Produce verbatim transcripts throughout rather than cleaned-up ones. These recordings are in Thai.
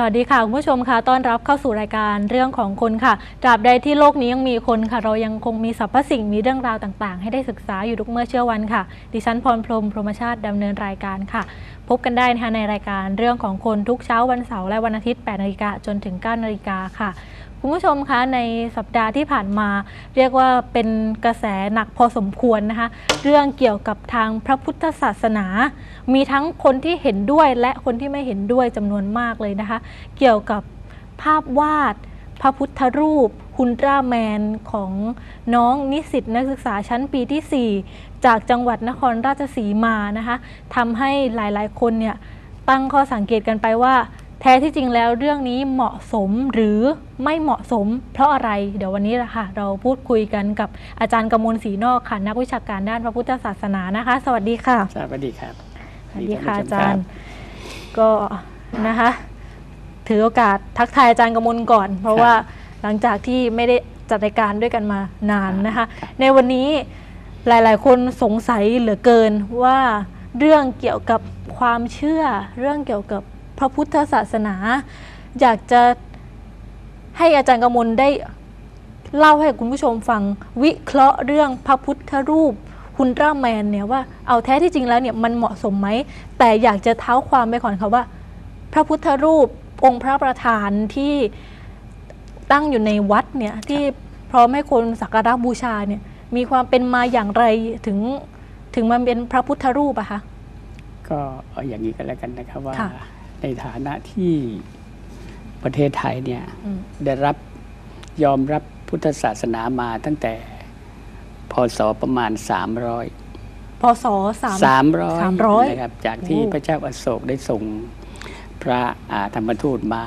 วัสดีค่ะคุณผู้ชมค่ะต้อนรับเข้าสู่รายการเรื่องของคนค่ะตราบใดที่โลกนี้ยังมีคนค่ะเรายังคงมีสรรพสิ่งมีเรื่องราวต่างๆให้ได้ศึกษาอยู่ทุกเมื่อเช้าวันค่ะดิฉันพรพรหมพรหมชาติดำเนินรายการค่ะพบกันได้นะคะในรายการเรื่องของคนทุกเช้าวันเสาร์และวันอาทิตย์แปดนาฬิกาจนถึงเก้านาฬิกาค่ะคุณผู้ชมคะในสัปดาห์ที่ผ่านมาเรียกว่าเป็นกระแสหนักพอสมควรนะคะเรื่องเกี่ยวกับทางพระพุทธศาสนามีทั้งคนที่เห็นด้วยและคนที่ไม่เห็นด้วยจำนวนมากเลยนะคะเกี่ยวกับภาพวาดพระพุทธรูปฮุนตราแมนของน้องนิสิตนักศึกษาชั้นปีที่สี่จากจังหวัดนครราชสีมานะคะทำให้หลายๆคนเนี่ยตั้งข้อสังเกตกันไปว่าแท้ที่จริงแล้วเรื่องนี้เหมาะสมหรือไม่เหมาะสมเพราะอะไรเดี๋ยววันนี้ละค่ะเราพูดคุยกันกับอาจารย์กมลศรีนอกค่ะนักวิชาการด้านพระพุทธศาสนานะคะสวัสดีค่ะสวัสดีครับสวัสดีค่ะอาจารย์ก็นะคะถือโอกาสทักทายอาจารย์กมลก่อนเพราะว่าหลังจากที่ไม่ได้จัดรายการด้วยกันมานานนะคะในวันนี้หลายๆคนสงสัยเหลือเกินว่าเรื่องเกี่ยวกับความเชื่อเรื่องเกี่ยวกับพระพุทธศาสนาอยากจะให้อาจารย์กมลได้เล่าให้คุณผู้ชมฟังวิเคราะห์เรื่องพระพุทธรูปฮุนตราแมนเนี่ยว่าเอาแท้ที่จริงแล้วเนี่ยมันเหมาะสมไหมแต่อยากจะเท้าความไปก่อนค่ะว่าพระพุทธรูปองค์พระประธานที่ตั้งอยู่ในวัดเนี่ยที่พร้อมให้คนสักการะบูชาเนี่ยมีความเป็นมาอย่างไรถึงถึงมันเป็นพระพุทธรูปอะคะก็เอาอย่างนี้กันแล้วกันนะครับว่าในฐานะที่ประเทศไทยเนี่ยได้รับยอมรับพุทธศาสนามาตั้งแต่พ.ศ. ประมาณสามร้อยพ.ศ. สามร้อยนะครับจากที่พระเจ้าอโศกได้ส่งพระธรรมทูตมา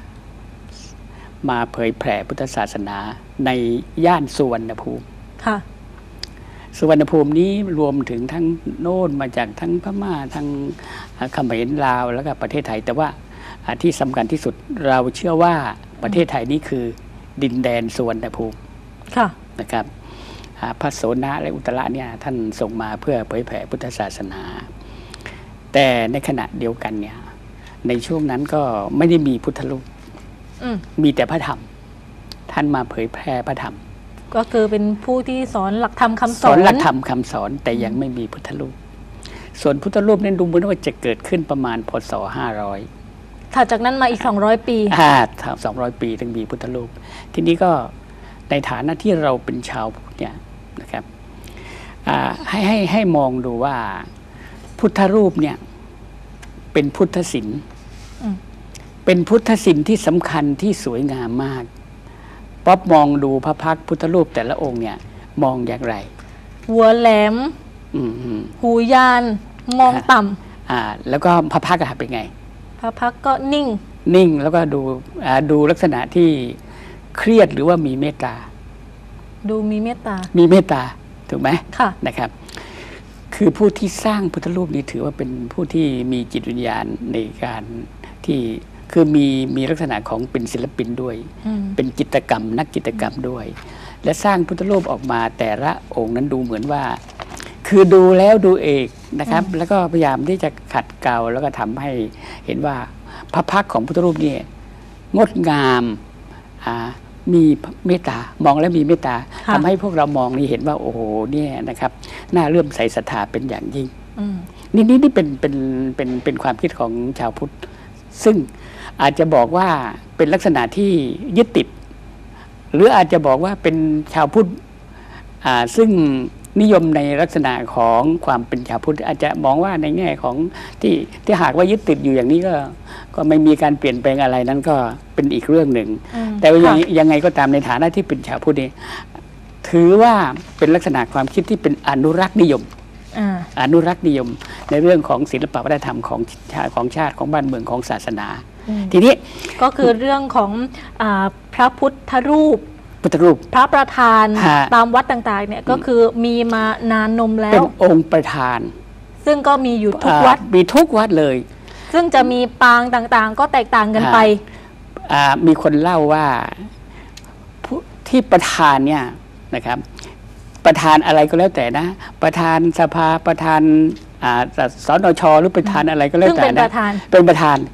มาเผยแผ่พุทธศาสนาในย่านสุวรรณภูมิค่ะสุวรรณภูมินี้รวมถึงทั้งโน่นมาจากทั้งพม่าทั้งเขมรลาวแล้วก็ประเทศไทยแต่ว่าที่สำคัญที่สุดเราเชื่อว่าประเทศไทยนี้คือดินแดนสุวรรณภูมิค่ะนะครับพระโสนและอุตระเนี่ยท่านส่งมาเพื่อเผยแผ่พุทธศาสนาแต่ในขณะเดียวกันเนี่ยในช่วงนั้นก็ไม่ได้มีพุทธรูปมีแต่พระธรรมท่านมาเผยแผ่พระธรรมก็คือเป็นผู้ที่สอนหลักธรรมคำสอนสอนหลักธรรมคำสอนแต่ยังไม่มีพุทธรูปส่วนพุทธรูปนั้นดูเหมือนว่าจะเกิดขึ้นประมาณพ.ศ. ห้าร้อยถัดจากนั้นมาอีกสองร้อยปีอ่าสองร้อยปีถึงมีพุทธรูปทีนี้ก็ในฐานะที่เราเป็นชาวพุทธเนี่ยนะครับให้ให้ให้มองดูว่าพุทธรูปเนี่ยเป็นพุทธศิลป์เป็นพุทธศิลป์ที่สำคัญที่สวยงามมากป๊อบมองดูพระพักตร์พุทธรูปแต่ละองค์เนี่ยมองอย่างไรหัวแหลมหูยานมองต่ำอ่าแล้วก็พระพักตร์อะเป็นไงพระพักตร์ก็นิ่งนิ่งแล้วก็ดูดูลักษณะที่เครียดหรือว่ามีเมตตาดูมีเมตตามีเมตตาถูกไหมค่ะนะครับคือผู้ที่สร้างพุทธรูปนี้ถือว่าเป็นผู้ที่มีจิตวิญญาณในการที่คือมีมีลักษณะของเป็นศิลปินด้วยเป็นจิตรกรรมนักจิตรกรรมด้วยและสร้างพุทธรูปออกมาแต่ละองค์นั้นดูเหมือนว่าคือดูแล้วดูเอกนะครับแล้วก็พยายามที่จะขัดเกลาแล้วก็ทำให้เห็นว่าพระพักตร์ของพุทธรูปนี่งดงามมีเมตตามองแล้วมีเมตตาทำให้พวกเรามองนี่เห็นว่าโอ้โหเนี่ยนะครับน่าเลื่อมใสศรัทธาเป็นอย่างยิ่งนี่นี่นี่เป็นเป็นเป็นเป็นความคิดของชาวพุทธซึ่งอาจจะบอกว่าเป็นลักษณะที่ยึดติดหรืออาจจะบอกว่าเป็นชาวพุทธซึ่งนิยมในลักษณะของความเป็นชาวพุทธอาจจะมองว่าในแง่ของที่ที่หากว่ายึดติดอยู่อย่างนี้ก็ก็ไม่มีการเปลี่ยนแปลงอะไรนั้นก็เป็นอีกเรื่องหนึ่งแต่ว่ายังไงก็ตามในฐานะที่เป็นชาวพุทธนี่ถือว่าเป็นลักษณะความคิดที่เป็นอนุรักษ์นิยมอนุรักษ์นิยมในเรื่องของศิลปวัฒนธรรมของชาติของชาติของบ้านเมืองของศาสนาทีนี้ก็คือเรื่องของพระพุทธรูปพุทธรูปพระประธานตามวัดต่างๆเนี่ยก็คือมีมานานนมแล้วเป็นองค์ประธานซึ่งก็มีอยู่ทุกวัดมีทุกวัดเลยซึ่งจะมีปางต่างๆก็แตกต่างกันไปมีคนเล่าว่าที่ประธานเนี่ยนะครับประธานอะไรก็แล้วแต่นะประธานสภาประธานสนช.หรือประธานอะไรก็แล้วแต่นะเป็นประธาน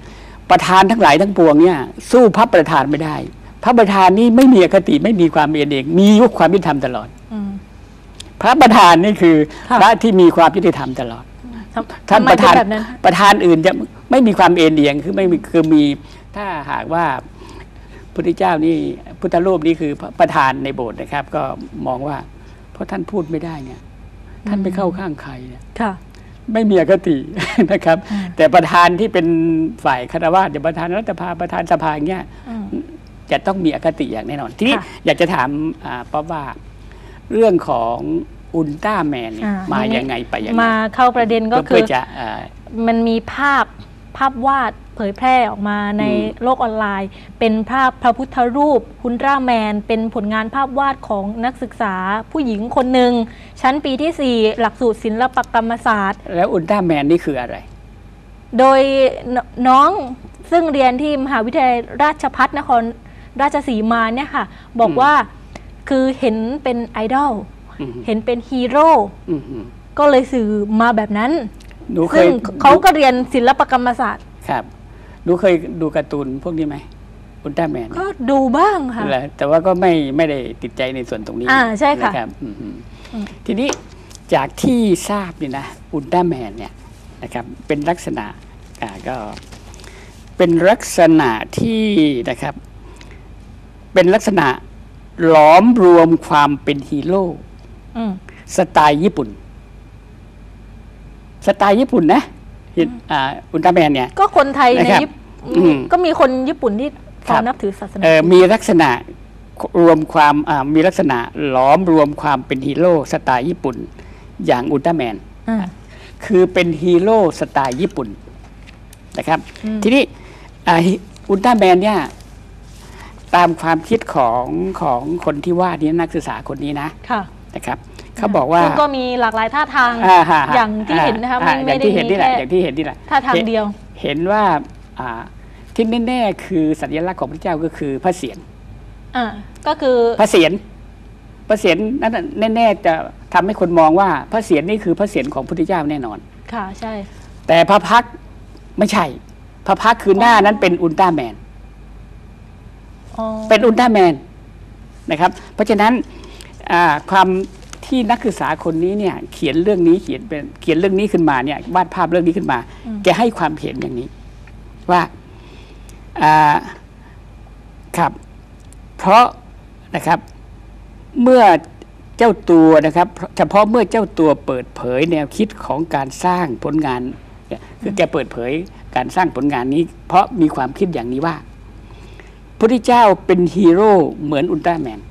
ประธานทั้งหลายทั้งปวงเนี่ยสู้พระประธานไม่ได้ พระประธานนี่ไม่มีอคติไม่มีความเอ็นเองมียุคความยุติธรรมตลอดพระประธานนี่คือพระที่มีความยุติธรรมตลอดท่านประธานประธานอื่นจะไม่มีความเอ็นเอียงคือไม่มีคือมีถ้าหากว่าพุทธเจ้านี่พุทธรูปนี่คือประธานในโบสถ์นะครับ ก็มองว่าเพราะท่านพูดไม่ได้เนี่ยท่านไม่เข้าข้างใครเนี่ยไม่มีอคตินะครับ แต่ประธานที่เป็นฝ่ายคารวะอย่างประธานรัฐสภาประธานสภาอย่างเงี้ยจะต้องมีอคติอย่างแน่นอนทีนี้อยากจะถามป๊อบว่าเรื่องของอุลตร้าแมนมาอย่างไงไปยังไงมาเข้าประเด็นก็คือมันมีภาพภาพวาดเผยแพร่ออกมาในโลกออนไลน์เป็นภาพพระพุทธรูปอุลตร้าแมนเป็นผลงานภาพวาดของนักศึกษาผู้หญิงคนหนึ่งชั้นปีที่สี่หลักสูตรศิลปกรรมศาสตร์แล้วอุลตร้าแมนนี่คืออะไรโดยน้องซึ่งเรียนที่มหาวิทยาลัยราชภัฏนครราชสีมาเนี่ยค่ะบอกว่าคือเห็นเป็นไอดอลเห็นเป็นฮีโร่ก็เลยสื่อมาแบบนั้นซึ่งเขาก็เรียนศิลปกรรมศาสตร์ครับหนูเคยดูการ์ตูนพวกนี้ไหมอุลตร้าแมนก็ดูบ้างค่ะแต่ว่าก็ไม่ไม่ได้ติดใจในส่วนตรงนี้อ่าใช่ค่ะนะครับทีนี้จากที่ทราบนี่นะอุลตร้าแมนเนี่ยนะครับเป็นลักษณะอ่าก็เป็นลักษณะที่นะครับเป็นลักษณะหลอมรวมความเป็นฮีโร่สไตล์ญี่ปุ่นสไตล์ญี่ปุ่นนะอุลตร้าแมนเนี่ยก็คนไทยในญี่ปุ่นก็มีคนญี่ปุ่นที่เขานับถือศาสนามีลักษณะรวมความมีลักษณะหลอมรวมความเป็นฮีโร่สไตล์ญี่ปุ่นอย่างอุลตร้าแมนคือเป็นฮีโร่สไตล์ญี่ปุ่นนะครับทีนี้อุลตร้าแมนเนี่ยตามความคิดของของคนที่ว่านี้นักศึกษาคนนี้นะนะครับเขาบอกว่าก็มีหลากหลายท่าทางอย่างที่เห็นนะคะไม่ได้มีแค่อย่างที่เห็นนี่แหละท่าทางเดียวเห็นว่าที่แน่ๆคือสัญลักษณ์ของพระเจ้าก็คือพระเศียรก็คือพระเศียรพระเศียรนั้นแน่ๆจะทำให้คนมองว่าพระเศียรนี่คือพระเศียรของพระพุทธเจ้าแน่นอนค่ะใช่แต่พระพักตร์ไม่ใช่พระพักตร์คือหน้านั้นเป็นอุลตร้าแมนเป็นอุลตร้าแมนนะครับเพราะฉะนั้นความที่นักศึกษาคนนี้เนี่ยเขียนเรื่องนี้เขียนเป็นเขียนเรื่องนี้ขึ้นมาเนี่ยวาดภาพเรื่องนี้ขึ้นมาแกให้ความเห็นอย่างนี้ว่าครับเพราะนะครับเมื่อเจ้าตัวนะครับเฉพาะเมื่อเจ้าตัวเปิดเผยแนวคิดของการสร้างผลงานคือแกเปิดเผยการสร้างผลงานนี้เพราะมีความคิดอย่างนี้ว่าพระพุทธเจ้าเป็นฮีโร่เหมือนอุลตร้าแมน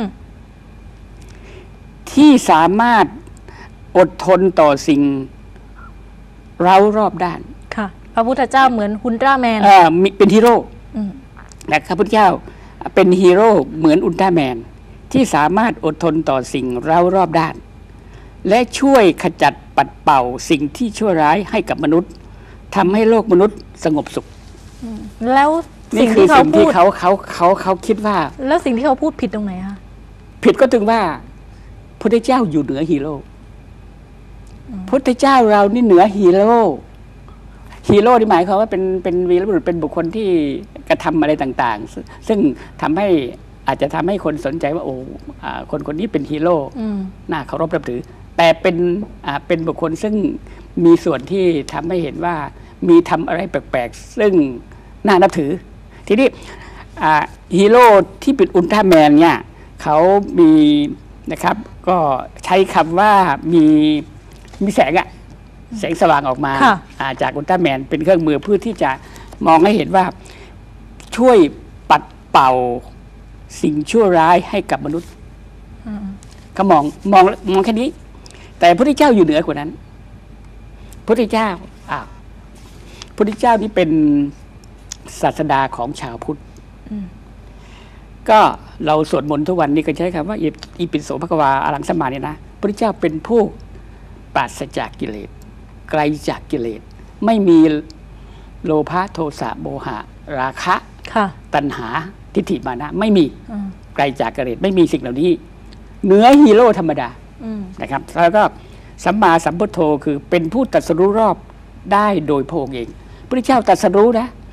ที่สามารถอดทนต่อสิ่งเร้ารอบด้านค่ะพระพุทธเจ้าเหมือนอุลตร้าแมนเออเป็นฮีโร่นะครับพระพุทธเจ้าเป็นฮีโร่เหมือนอุลตร้าแมนที่สามารถอดทนต่อสิ่งเร้ารอบด้านและช่วยขจัดปัดเป่าสิ่งที่ชั่วร้ายให้กับมนุษย์ทำให้โลกมนุษย์สงบสุขแล้วนี่คือสิ่งที่เขาเขาเขาเขาคิดว่าแล้วสิ่งที่เขาพูดผิดตรงไหนคะผิดก็ถึงว่าพุทธเจ้าอยู่เหนือฮีโร่พุทธเจ้าเรานี่เหนือฮีโร่ฮีโร่ที่หมายความว่าเป็นเป็นวีรบุรุษเป็นบุคคลที่กระทำอะไรต่างๆซึ่งทำให้อาจจะทำให้คนสนใจว่าโอ้คนคนนี้เป็นฮีโร่น่าเคารพนับถือแต่เป็นเป็นบุคคลซึ่งมีส่วนที่ทำให้เห็นว่ามีทำอะไรแปลกๆซึ่งน่านับถือทีนี้ฮีโร่ที่เป็นอุลตร้าแมนเนี่ยเขามีนะครับก็ใช้คำว่ามีมีแสงอะแสงสว่างออกมาจากอุลตร้าแมนเป็นเครื่องมือเพื่อที่จะมองให้เห็นว่าช่วยปัดเป่าสิ่งชั่วร้ายให้กับมนุษย์เขามองมองมองแค่นี้แต่พระพุทธเจ้าอยู่เหนือกว่านั้นพระพุทธเจ้าอ้าวพระพุทธเจ้านี่เป็นศาสดาของชาวพุทธก็เราสวดมนต์ทุกวันนี้ก็ใช้คำว่าอิปิโสภควาอรังสัมมาเนี่ยนะพระพุทธเจ้าเป็นผู้ปราศจากกิเลสไกลจากกิเลสไม่มีโลภะโทสะโมหะราคะตัณหาทิฏฐิมานะไม่มีไกลจากกิเลสไม่มีสิ่งเหล่านี้เหนือฮีโร่ธรรมดานะครับแล้วก็สัมมาสัมพุทโธคือเป็นผู้ตรัสรู้รอบได้โดยพระองค์เองพระพุทธเจ้าตรัสรู้นะ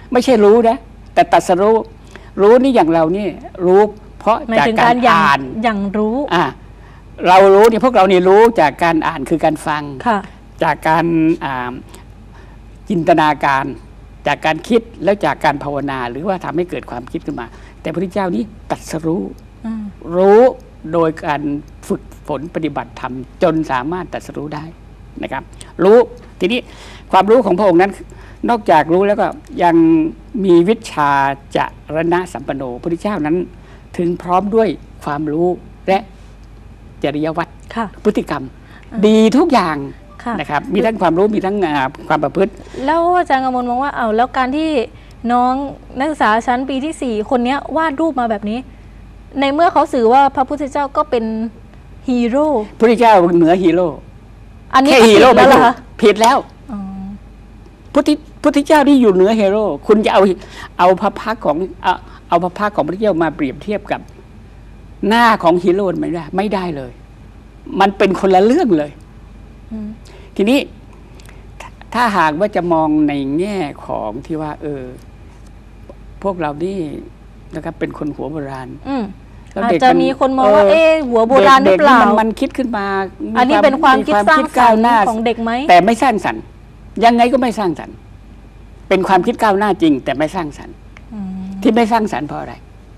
ไม่ใช่รู้นะแต่ตรัสรู้รู้นี่อย่างเรานี่รู้เพราะจากการอ่านอย่างรู้อ่าเรารู้เนี่ยพวกเราเนี่ยรู้จากการอ่านคือการฟังจากการอ่าจินตนาการจากการคิดแล้วจากการภาวนาหรือว่าทำให้เกิดความคิดขึ้นมาแต่พระพุทธเจ้านี้ตรัสรู้รู้โดยการฝึกฝนปฏิบัติธรรมจนสามารถตรัสรู้ได้นะครับรู้ทีนี้ความรู้ของพระองค์นั้นนอกจากรู้แล้วก็ยังมีวิชาจรณะสัมปันโนพระพุทธเจ้านั้นถึงพร้อมด้วยความรู้และจริยวัตรพฤติกรรมดีทุกอย่างนะครับมีทั้งความรู้มีทั้งความประพฤติแล้วอาจารย์กมลมองว่าเอาแล้วการที่น้องนักศึกษาชั้นปีที่สี่คนนี้วาดรูปมาแบบนี้ในเมื่อเขาสื่อว่าพระพุทธเจ้าก็เป็นฮีโร่พระพุทธเจ้าเหนือฮีโร่อันนี้แค่ฮีโร่ไม่ถูกผิดแล้วพุทธพุทธเจ้าที่อยู่เหนือฮีโร่คุณจะเอาเอาพระพักของเอาเอาพระพักของพระพุทธเจ้ามาเปรียบเทียบกับหน้าของฮีโร่ไม่ได้ไม่ได้เลยมันเป็นคนละเรื่องเลยทีนี้ถ้าหากว่าจะมองในแง่ของที่ว่าเออพวกเรานี่นะครับเป็นคนหัวโบราณอาจจะมีคนมองว่าเอ๊ะหัวโบราณหรือเปล่ามันคิดขึ้นมาอันนี้เป็นความคิดสร้างสรรค์ของเด็กไหมแต่ไม่สร้างสรรค์ยังไงก็ไม่สร้างสรรค์เป็นความคิดก้าวหน้าจริงแต่ไม่สร้างสรรค์ที่ไม่สร้างสรรค์เพราะอะไร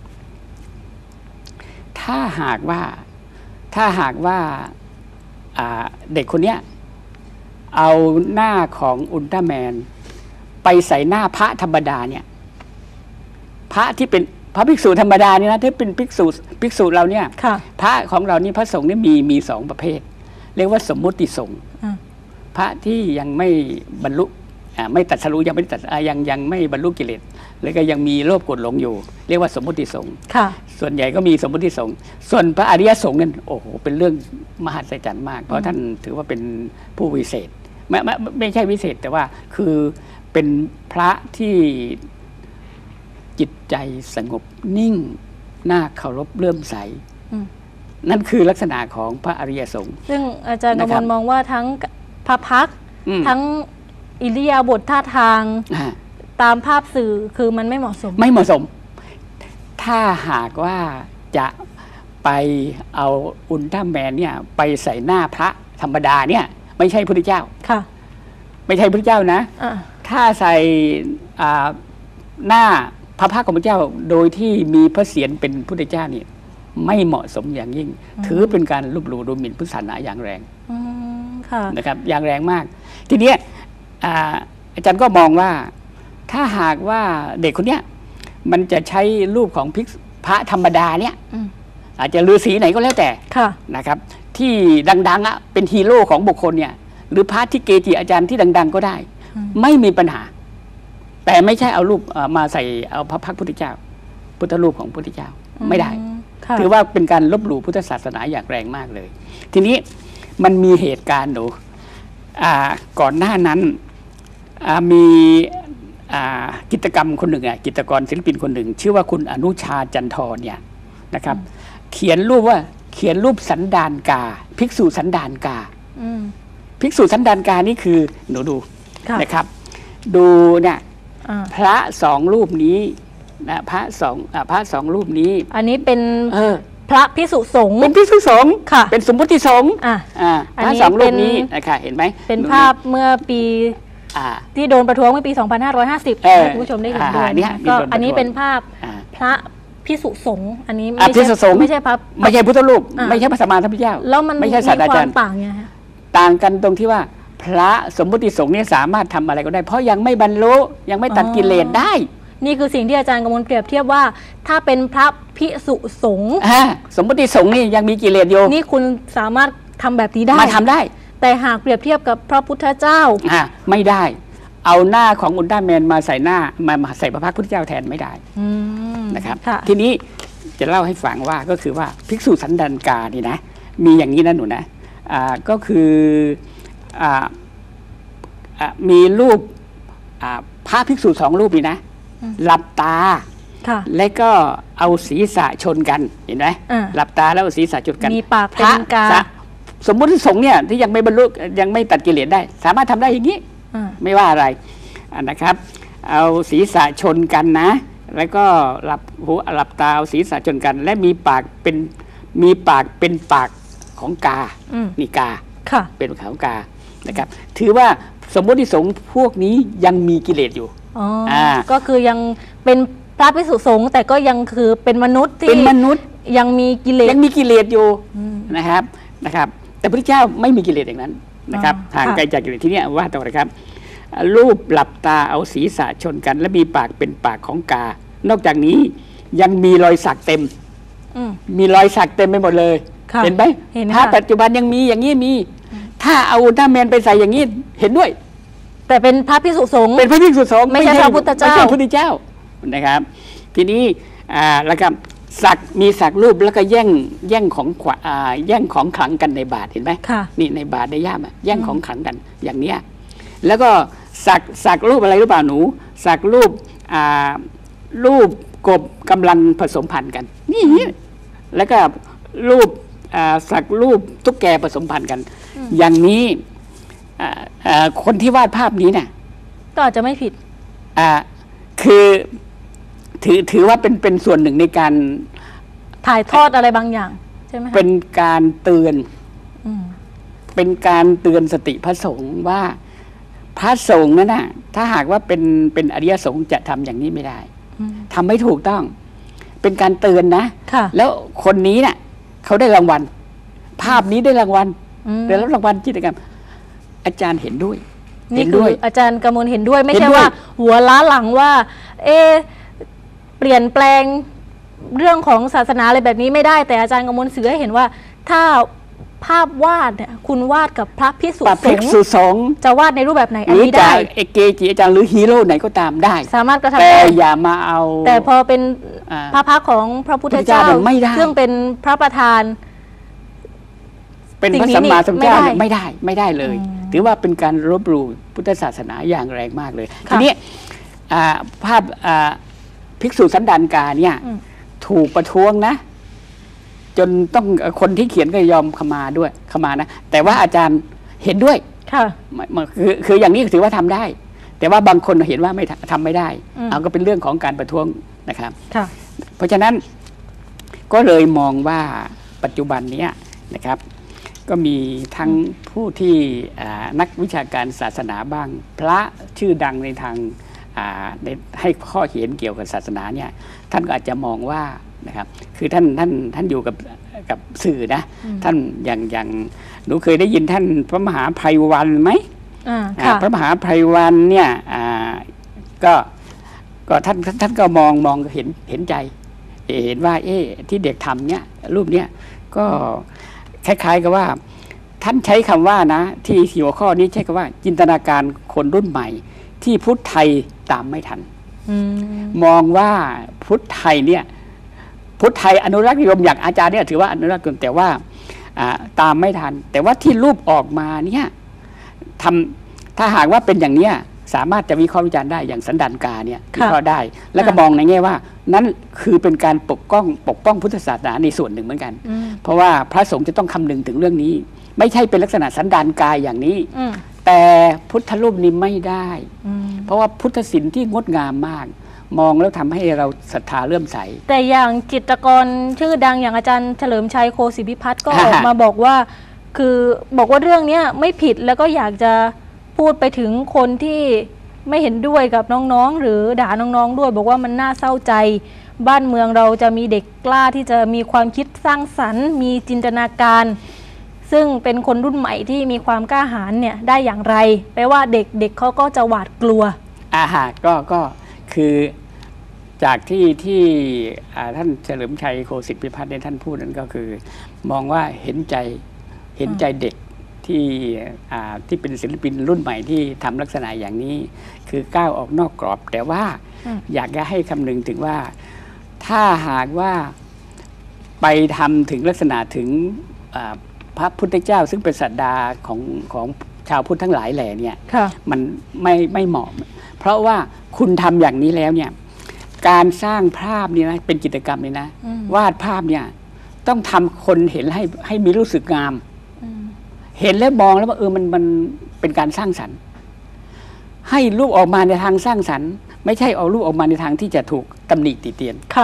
ถ้าหากว่าถ้าหากว่าเด็กคนเนี้ยเอาหน้าของอุลตร้าแมนไปใส่หน้าพระธรรมดาเนี่ยพระที่เป็นพระภิกษุธรรมดาเนี่ยนะที่เป็นภิกษุภิกษุเราเนี่ยพระของเรานี่พระสงฆ์นี่มีมีสองประเภทเรียกว่าสมมุติสงฆ์พระที่ยังไม่บรรลุไม่ตัดสรู้ยังไม่ตัดยังยังไม่บรรลุกิเลสแล้วก็ยังมีโลภโกรธหลงอยู่เรียกว่าสมมุติสงฆ์ส่วนใหญ่ก็มีสมมุติสงฆ์ส่วนพระอริยสงฆ์นั่นโอ้โหเป็นเรื่องมหัศจรรย์มากเพราะท่านถือว่าเป็นผู้วิเศษไม่ไม่ไม่ใช่วิเศษแต่ว่าคือเป็นพระที่จิตใจสงบนิ่งน่าเคารพเลื่อมใสนั่นคือลักษณะของพระอริยสงฆ์ซึ่งอาจารย์กมลมองว่าทั้งพระพักตร์ทั้งอิริยาบถท่าทางตามภาพสื่อคือมันไม่เหมาะสมไม่เหมาะสมถ้าหากว่าจะไปเอาอุลตร้าแมนเนี่ยไปใส่หน้าพระธรรมดาเนี่ยไม่ใช่พระพุทธเจ้าค่ะไม่ใช่พระพุทธเจ้านะถ้าใส่หน้าพระพักตร์ของพระเจ้าโดยที่มีพระเศียรเป็นพุทธเจ้าเนี่ยไม่เหมาะสมอย่างยิ่งถือเป็นการลบหลู่ดูหมิ่นพุทธศาสนาอย่างแรงนะครับอย่างแรงมากทีนี้อาจารย์ก็มองว่าถ้าหากว่าเด็กคนเนี้ยมันจะใช้รูปของภิกษุพระธรรมดาเนี่ยอาจจะฤาษีไหนก็แล้วแต่นะครับที่ดังๆอ่ะเป็นฮีโร่ของบุคคลเนี่ยหรือพระที่เกจิอาจารย์ที่ดังๆก็ได้ไม่มีปัญหาแต่ไม่ใช่เอารูปมาใส่เอาพระพักตร์พุทธเจ้าพุทธรูปของพุทธเจ้าไม่ได้ถือว่าเป็นการลบหลู่พุทธศาสนาอย่างแรงมากเลยทีนี้มันมีเหตุการณ์หนูก่อนหน้านั้นมีกิจกรรมคนหนึ่งกิจกรศิลปินคนหนึ่งชื่อว่าคุณอนุชาจันทร์เนี่ยนะครับเขียนรูปว่าเขียนรูปสันดานกาภิกษุสันดานกาภิกษุสันดานกานี่คือหนูดูนะครับดูเนี่ยพระสองรูปนี้นะพระสองพระสองรูปนี้อันนี้เป็นพระภิกษุสงฆ์เป็นภิกษุสงฆ์เป็นสมมุติสงฆ์พระสองรูปนี้นะคะเห็นไหมเป็นภาพเมื่อปีที่โดนประท้วงเมื่อปีสองพันห้าร้อยห้าสิบคุณผู้ชมได้เห็นด้วยก็อันนี้เป็นภาพพระภิกษุสงฆ์อันนี้ไม่ใช่ไม่ใช่พระไม่ใช่พุทธรูปไม่ใช่พระสัมมาสัมพุทธเจ้าแล้วมันมีความต่างไงฮะต่างกันตรงที่ว่าพระสมมุติสงฆ์เนี่ยสามารถทำอะไรก็ได้เพราะยังไม่บรรลุยังไม่ตัดกิเลสได้นี่คือสิ่งที่อาจารย์กมลเปรียบเทียบว่าถ้าเป็นพระภิกษุสงฆ์สมมุติสงฆ์นี่ยังมีกิเลสอยู่นี่คุณสามารถทำแบบนี้ได้มาทำได้แต่หากเปรียบเทียบกับพระพุทธเจ้าไม่ได้เอาหน้าของอุลตร้าแมนมาใส่หน้ามาใส่พระพักตร์พุทธเจ้าแทนไม่ได้นะครับทีนี้จะเล่าให้ฟังว่าก็คือว่าภิกษุสันดานกานี่นะมีอย่างนี้นะหนูนะก็คือมีรูปพระภิกษุสองรูปนี่นะหลับตาแล้วก็เอาศีรษะชนกันเห็นไหมหลับตาแล้วเอาศีรษะชนกันมีปากเป็นกาสมมุติสงฆ์เนี่ยที่ยังไม่บรรลุยังไม่ตัดกิเลสได้สามารถทำได้อย่างนี้ไม่ว่าอะไรนะครับเอาศีรษะชนกันนะแล้วก็หลับหูหลับตาเอาศีรษะชนกัน และมีปากเป็นมีปากเป็นปากของกานี่กาเป็นปากของกานะครับถือว่าสมมติสงฆ์พวกนี้ยังมีกิเลสอยู่อ๋อก็คือยังเป็นพระภิกษุสงฆ์แต่ก็ยังคือเป็นมนุษย์ที่เป็นมนุษย์ยังมีกิเลสยังมีกิเลสอยู่นะครับนะครับแต่พระเจ้าไม่มีกิเลสอย่างนั้นนะครับห่างไกลจากกิเลสที่นี่ว่าต่อเลยครับรูปหลับตาเอาศีรษะชนกันและมีปากเป็นปากของกานอกจากนี้ยังมีรอยสักเต็มมีรอยสักเต็มไปหมดเลยเห็นไหมถ้าปัจจุบันยังมีอย่างนี้มีถ้าเอาอุลตร้าแมนไปใส่อย่างนี้เห็นด้วยแต่เป็นพระภิกษุสงฆ์เป็นพระภิกษุสงฆ์ไม่ใช่พระพุทธเจ้าไม่ใช่พระพุทธเจ้านะครับทีนี้อ่าแล้วก็สักมีสักรูปแล้วก็แย่งแย่งของขวาอ่าแย่งของขลังกันในบาทเห็นไหมนี่ในบาทในย่ามแย่งของขลังกันอย่างเนี้ยแล้วก็สักสักรูปอะไรหรือเปล่าหนูสักรูปอ่ารูปกบกำลังผสมพันธุ์กันนี่แล้วก็รูปอ่าสักรูปตุ๊กแกผสมพันธุ์กันอย่างนี้คนที่วาดภาพนี้เนี่ยก็อาจจะไม่ผิดอ่าคือถือถือว่าเป็นเป็นส่วนหนึ่งในการถ่ายทอดอะไรบางอย่างใช่ไหมเป็นการเตือนเป็นการเตือนสติพระสงฆ์ว่าพระสงฆ์นั่นน่ะถ้าหากว่าเป็นเป็นอริยสงฆ์จะทำอย่างนี้ไม่ได้ทำไม่ถูกต้องเป็นการเตือนนะแล้วคนนี้น่ะเขาได้รางวัลภาพนี้ได้รางวัลได้รับรางวัลจิตรกรรมอาจารย์เห็นด้วยนี่คืออาจารย์กมลเห็นด้วยไม่ใช่ว่าหัวล้าหลังว่าเอเปลี่ยนแปลงเรื่องของศาสนาอะไรแบบนี้ไม่ได้แต่อาจารย์กมลสื่อให้เห็นว่าถ้าภาพวาดเนี่ยคุณวาดกับพระภิกษุสงฆ์จะวาดในรูปแบบไหนอันนี้ได้เอเกจิอาจารย์หรือฮีโร่ไหนก็ตามได้สามารถกระทำได้แต่อย่ามาเอาแต่พอเป็นพระพักของพระพุทธเจ้าซึ่งเป็นพระประธานเป็นพระสัมมาสัมพุทธเจ้าไม่ได้ไม่ได้เลยถือว่าเป็นการลบหลู่พุทธศาสนาอย่างแรงมากเลยทีนี้ภาพภิกษุสันดานกาเนี่ยถูกประท้วงนะจนต้องคนที่เขียนก็ยอมขมาด้วยขมานะแต่ว่าอาจารย์เห็นด้วยค่ะคือคืออย่างนี้ถือว่าทำได้ แต่ว่าบางคนเห็นว่าไม่ทำไม่ได้เอาก็เป็นเรื่องของการประท้วงนะครับเพราะฉะนั้นก็เลยมองว่าปัจจุบันนี้นะครับก็มีทั้งผู้ที่นักวิชาการศาสนาบ้างพระชื่อดังในทางให้ข้อเขียนเกี่ยวกับศาสนาเนี่ยท่านก็อาจจะมองว่านะครับคือท่านท่านท่านอยู่กับกับสื่อนะท่านอย่างอย่างหนูเคยได้ยินท่านพระมหาไพวันไหมพระมหาไพวันเนี่ยก็ก็ท่านท่านก็มองมองเห็นเห็นใจเห็นว่าเอ๊ะที่เด็กทำเนี่ยรูปเนี้ยก็คล้ายๆกับว่าท่านใช้คำว่านะที่หัวข้อนี้ใช้คำว่าจินตนาการคนรุ่นใหม่ที่พุทธไทยตามไม่ทันมองว่าพุทธไทยเนี่ยพุทธไทยอนุรักษ์นิยมอย่างอาจารย์เนี่ยถือว่าอนุรักษ์นิยมแต่ว่าตามไม่ทันแต่ว่าที่รูปออกมาเนี่ยทำถ้าหากว่าเป็นอย่างเนี้ยสามารถจะวิเคราะห์วิจารณ์ได้อย่างสันดานกาเนี่ยวิเคราะห์ได้แล้วก็มองในแง่ว่านั่นคือเป็นการปกป้องปกป้องพุทธศาสนาในส่วนหนึ่งเหมือนกันเพราะว่าพระสงฆ์จะต้องคำนึงถึงเรื่องนี้ไม่ใช่เป็นลักษณะสันดานกายอย่างนี้แต่พุทธรูปนี้ไม่ได้เพราะว่าพุทธศิลป์ที่งดงามมากมองแล้วทำให้เราศรัทธาเลื่อมใสแต่อย่างจิตรกรชื่อดังอย่างอาจารย์เฉลิมชัยโคศิพิพัฒน์ก็ออกมาบอกว่าคือบอกว่าเรื่องนี้ไม่ผิดแล้วก็อยากจะพูดไปถึงคนที่ไม่เห็นด้วยกับน้องๆหรือด่าน้องๆด้วยบอกว่ามันน่าเศร้าใจบ้านเมืองเราจะมีเด็กกล้าที่จะมีความคิดสร้างสรรค์มีจินตนาการซึ่งเป็นคนรุ่นใหม่ที่มีความกล้าหาญเนี่ยได้อย่างไรแปลว่าเด็กเด็กเขาก็จะหวาดกลัวอ่าฮะก็ก็คือจากที่ที่ท่านเฉลิมชัยโคศิพิพัฒน์ในท่านพูดนั้นก็คือมองว่าเห็นใจเห็นใจเด็กที่ที่เป็นศิลปินรุ่นใหม่ที่ทำลักษณะอย่างนี้คือก้าวออกนอกกรอบแต่ว่าอยากจะให้คำนึงถึงว่าถ้าหากว่าไปทำถึงลักษณะถึงพระพุทธเจ้าซึ่งเป็นศาสดาของของชาวพุทธทั้งหลายแหล่เนี่ยมันไม่ไม่เหมาะเพราะว่าคุณทำอย่างนี้แล้วเนี่ยการสร้างภาพนี่นะเป็นกิจกรรมเลยนะวาดภาพเนี่ยต้องทำคนเห็นให้ให้มีรู้สึกงามเห็นแล้วมองแล้วว่าเออมันมันเป็นการสร้างสรรค์ให้รูปออกมาในทางสร้างสรรค์ไม่ใช่เอารูปออกมาในทางที่จะถูกตำหนิติเตียนค่ะ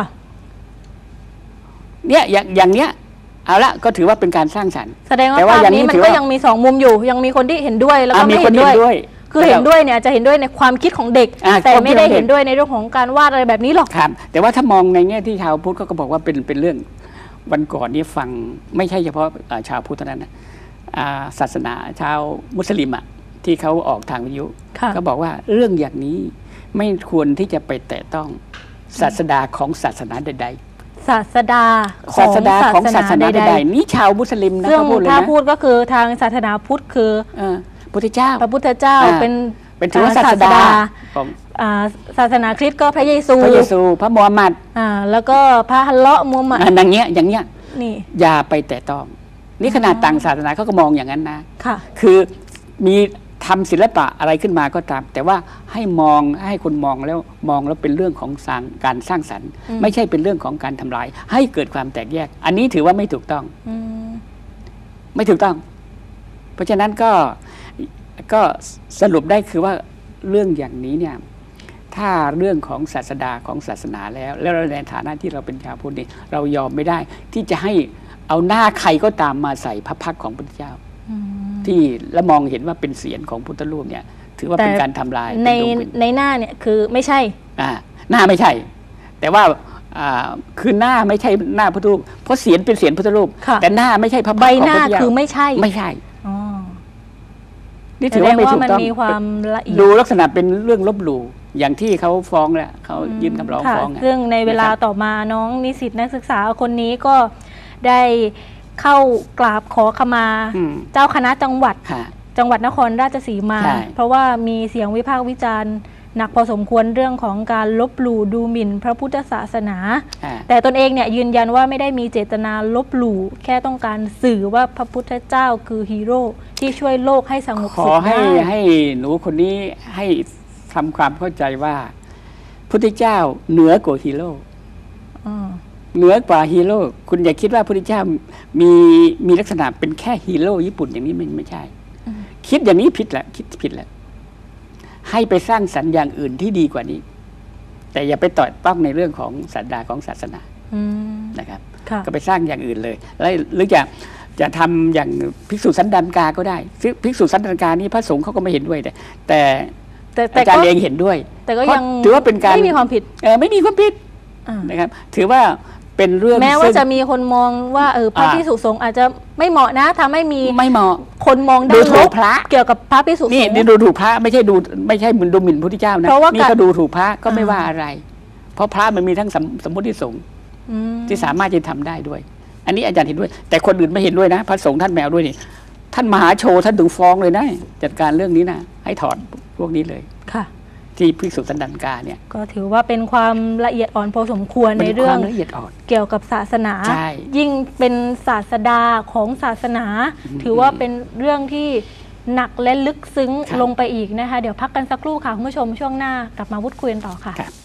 เนี่ยอย่างอย่างเนี้ยเอาละก็ถือว่าเป็นการสร้างสรรค์แสดงว่าแต่ว่าภาพอย่างนี้นี้มันถือก็ว่ายังมีสองมุมอยู่ ยังมีคนที่เห็นด้วยแล้วก็อ่ะมีไม่คนเห็นด้วยเห็นด้วยคือเห็นด้วยเนี่ยอาจจะเห็นด้วยในความคิดของเด็กอ่ะแต่ความคิดไม่ได้ของเด็กเห็นด้วยในเรื่องของการวาดอะไรแบบนี้หรอกครับแต่ว่าถ้ามองในแง่ที่ชาวพุทธเขาก็บอกว่าเป็นเป็นเรื่องวันก่อนนี้ฟังไม่ใช่เฉพาะอ่าชาวพุทธเท่านั้นนะอ่าศาสนาชาวมุสลิมอ่ะที่เขาออกทางวิทยุค่ะเขาบอกว่าเรื่องอย่างนี้ไม่ควรที่จะไปแตะต้องศาสดาของศาสนาใดศาสดาๆศาสดาของศาสนาใดใดๆนี่ชาวมุสลิมนะซึ่งเขาพูดเลยถ้านะพูดก็คือทางศาสนาพุทธคือเออพุทธเจ้าพระพุทธเจ้าอ่าเป็นเป็นถือว่าศาสดาของอ่าศาสนาคริสต์ก็พระเยซูพระเยซูพระมูฮัมหมัดอ่าแล้วก็พระฮัลเลาะห์มูฮัมหมัดอันอย่างเงี้ยอย่างเงี้ยนี่อย่าไปแตะต้อง นี่ขนาดต่างศาสนาเขาก็มองอย่างนั้นนะค่ะคือมีทำศิลปะอะไรขึ้นมาก็ตาม แต่ว่าให้มองให้คนมองแล้วมองแล้วเป็นเรื่องของสร้างการสร้างสรรค์อืมไม่ใช่เป็นเรื่องของการทำลาย ให้เกิดความแตกแยก อันนี้ถือว่าไม่ถูกต้องอืมไม่ถูกต้อง เพราะฉะนั้นก็ก็สรุปได้คือว่าเรื่องอย่างนี้เนี่ยถ้าเรื่องของศาสดาของศาสนาแล้ว แล้วเราในฐานะที่เราเป็นชาวพุทธนี่เรายอมไม่ได้ ที่จะให้เอาหน้าใครก็ตามมาใส่พระพักตร์ของพระพุทธเจ้าอืมที่แล้วมองเห็นว่าเป็นเสียงของพุทธรูปเนี่ย ถือว่าเป็นแต่การทำลายในเป็นดวงวิญในหน้าเนี่ยคือไม่ใช่อ่าหน้าไม่ใช่ แต่ว่าอ่าคือหน้าไม่ใช่หน้าพุทธรูปเพราะเสียงเป็นเสียงพุทธรูปค่ะแต่หน้าไม่ใช่พระพัใบกตร์ของหน้าพระพุทธเจ้าคือไม่ใช่ไม่ใช่อ๋อนี่ถือว่าไม่แสดงถูกมันต้องมีความละเอียดดูลักษณะเป็นเรื่องลบหลู่อย่างที่เขาฟ้องแหละเขายื่นคำร้องค่ะฟ้องอะซึ่งในเวลานะครับต่อมาน้องนิสิตนักศึกษาคนนี้ก็ได้เข้ากราบขอขมาอืมเจ้าคณะจังหวัดค่ะจังหวัดนครราชสีมาใช่เพราะว่ามีเสียงวิพากษ์วิจารณ์หนักพอสมควรเรื่องของการลบหลู่ดูหมิ่นพระพุทธศาสนาอ่าแต่ตนเองเนี่ยยืนยันว่าไม่ได้มีเจตนาลบหลู่แค่ต้องการสื่อว่าพระพุทธเจ้าคือฮีโร่ที่ช่วยโลกให้สงบขอสุขให้ได้ให้หนูคนนี้ให้ทำความเข้าใจว่า พุทธเจ้าเหนือกว่าฮีโร่อ่าเหนือกว่าฮีโร่คุณอย่าคิดว่าพระพุทธเจ้ามีมีลักษณะเป็นแค่ฮีโร่ญี่ปุ่นอย่างนี้ไม่ไม่ใช่ คิดอย่างนี้ผิดแหละคิดผิดแหละให้ไปสร้างสรรค์อย่างอื่นที่ดีกว่านี้ แต่อย่าไปต่อต้องในเรื่องของศาสดาของศาสนาอืมนะครับค่ะก็ไปสร้างอย่างอื่นเลยแล้วหรือจะจะทำอย่างภิกษุสันดานกาก็ได้ซึ่งภิกษุสันดานกานี่พระสงฆ์เขาก็ไม่เห็นด้วยแต่แต่แต่แต่อาจารก็ย์เองเห็นด้วยแต่ก็เพราะยังถือว่าเป็นการไม่มีความผิดเออไม่มีความผิดอ่านะครับ ถือว่าเป็นเรื่องแม้ว่าซึ่งจะมีคนมองว่าเออพระอ่าภิกษุสงฆ์อาจจะไม่เหมาะนะทำให้มีไม่เหมาะคนมองดูด้านถูลกบพระเกี่ยวกับพระภิกษุสนี่งฆ์นี่ดูถูกพระไม่ใช่ดูไม่ใช่เหมือนดูหมิ่นพระพุทธเจ้านะเพราะว่านี่การก็ดูถูกพระก็ไม่อ่าว่าอะไร เพราะพระมันมีทั้งสมสมมติสงฆ์อืมที่สามารถจะทำได้ด้วย อันนี้อาจารย์เห็นด้วย แต่คนอื่นไม่เห็นด้วยนะพระสงฆ์ท่านแมวด้วยนี่ท่านมหาโชว์ท่านถึงฟ้องเลยนะจัดการเรื่องนี้นะให้ถอนพวกนี้เลยค่ะที่ภิกษุสันดานกาเนี่ยก็ถือว่าเป็นความละเอียดอ่อนพอสมควรในเป็นคเรื่อวาง มละเอียดอ่อนเกี่ยวกับศาสนาใช่ยิ่งเป็นศาสดาของศาสนา ถือว่าเป็นเรื่องที่หนักและลึกซึ้งครับลงไปอีกนะคะ เดี๋ยวพักกันสักครู่ค่ะคุณผู้ชมช่วงหน้ากลับมาพูดคุยกันต่อค่ะครับ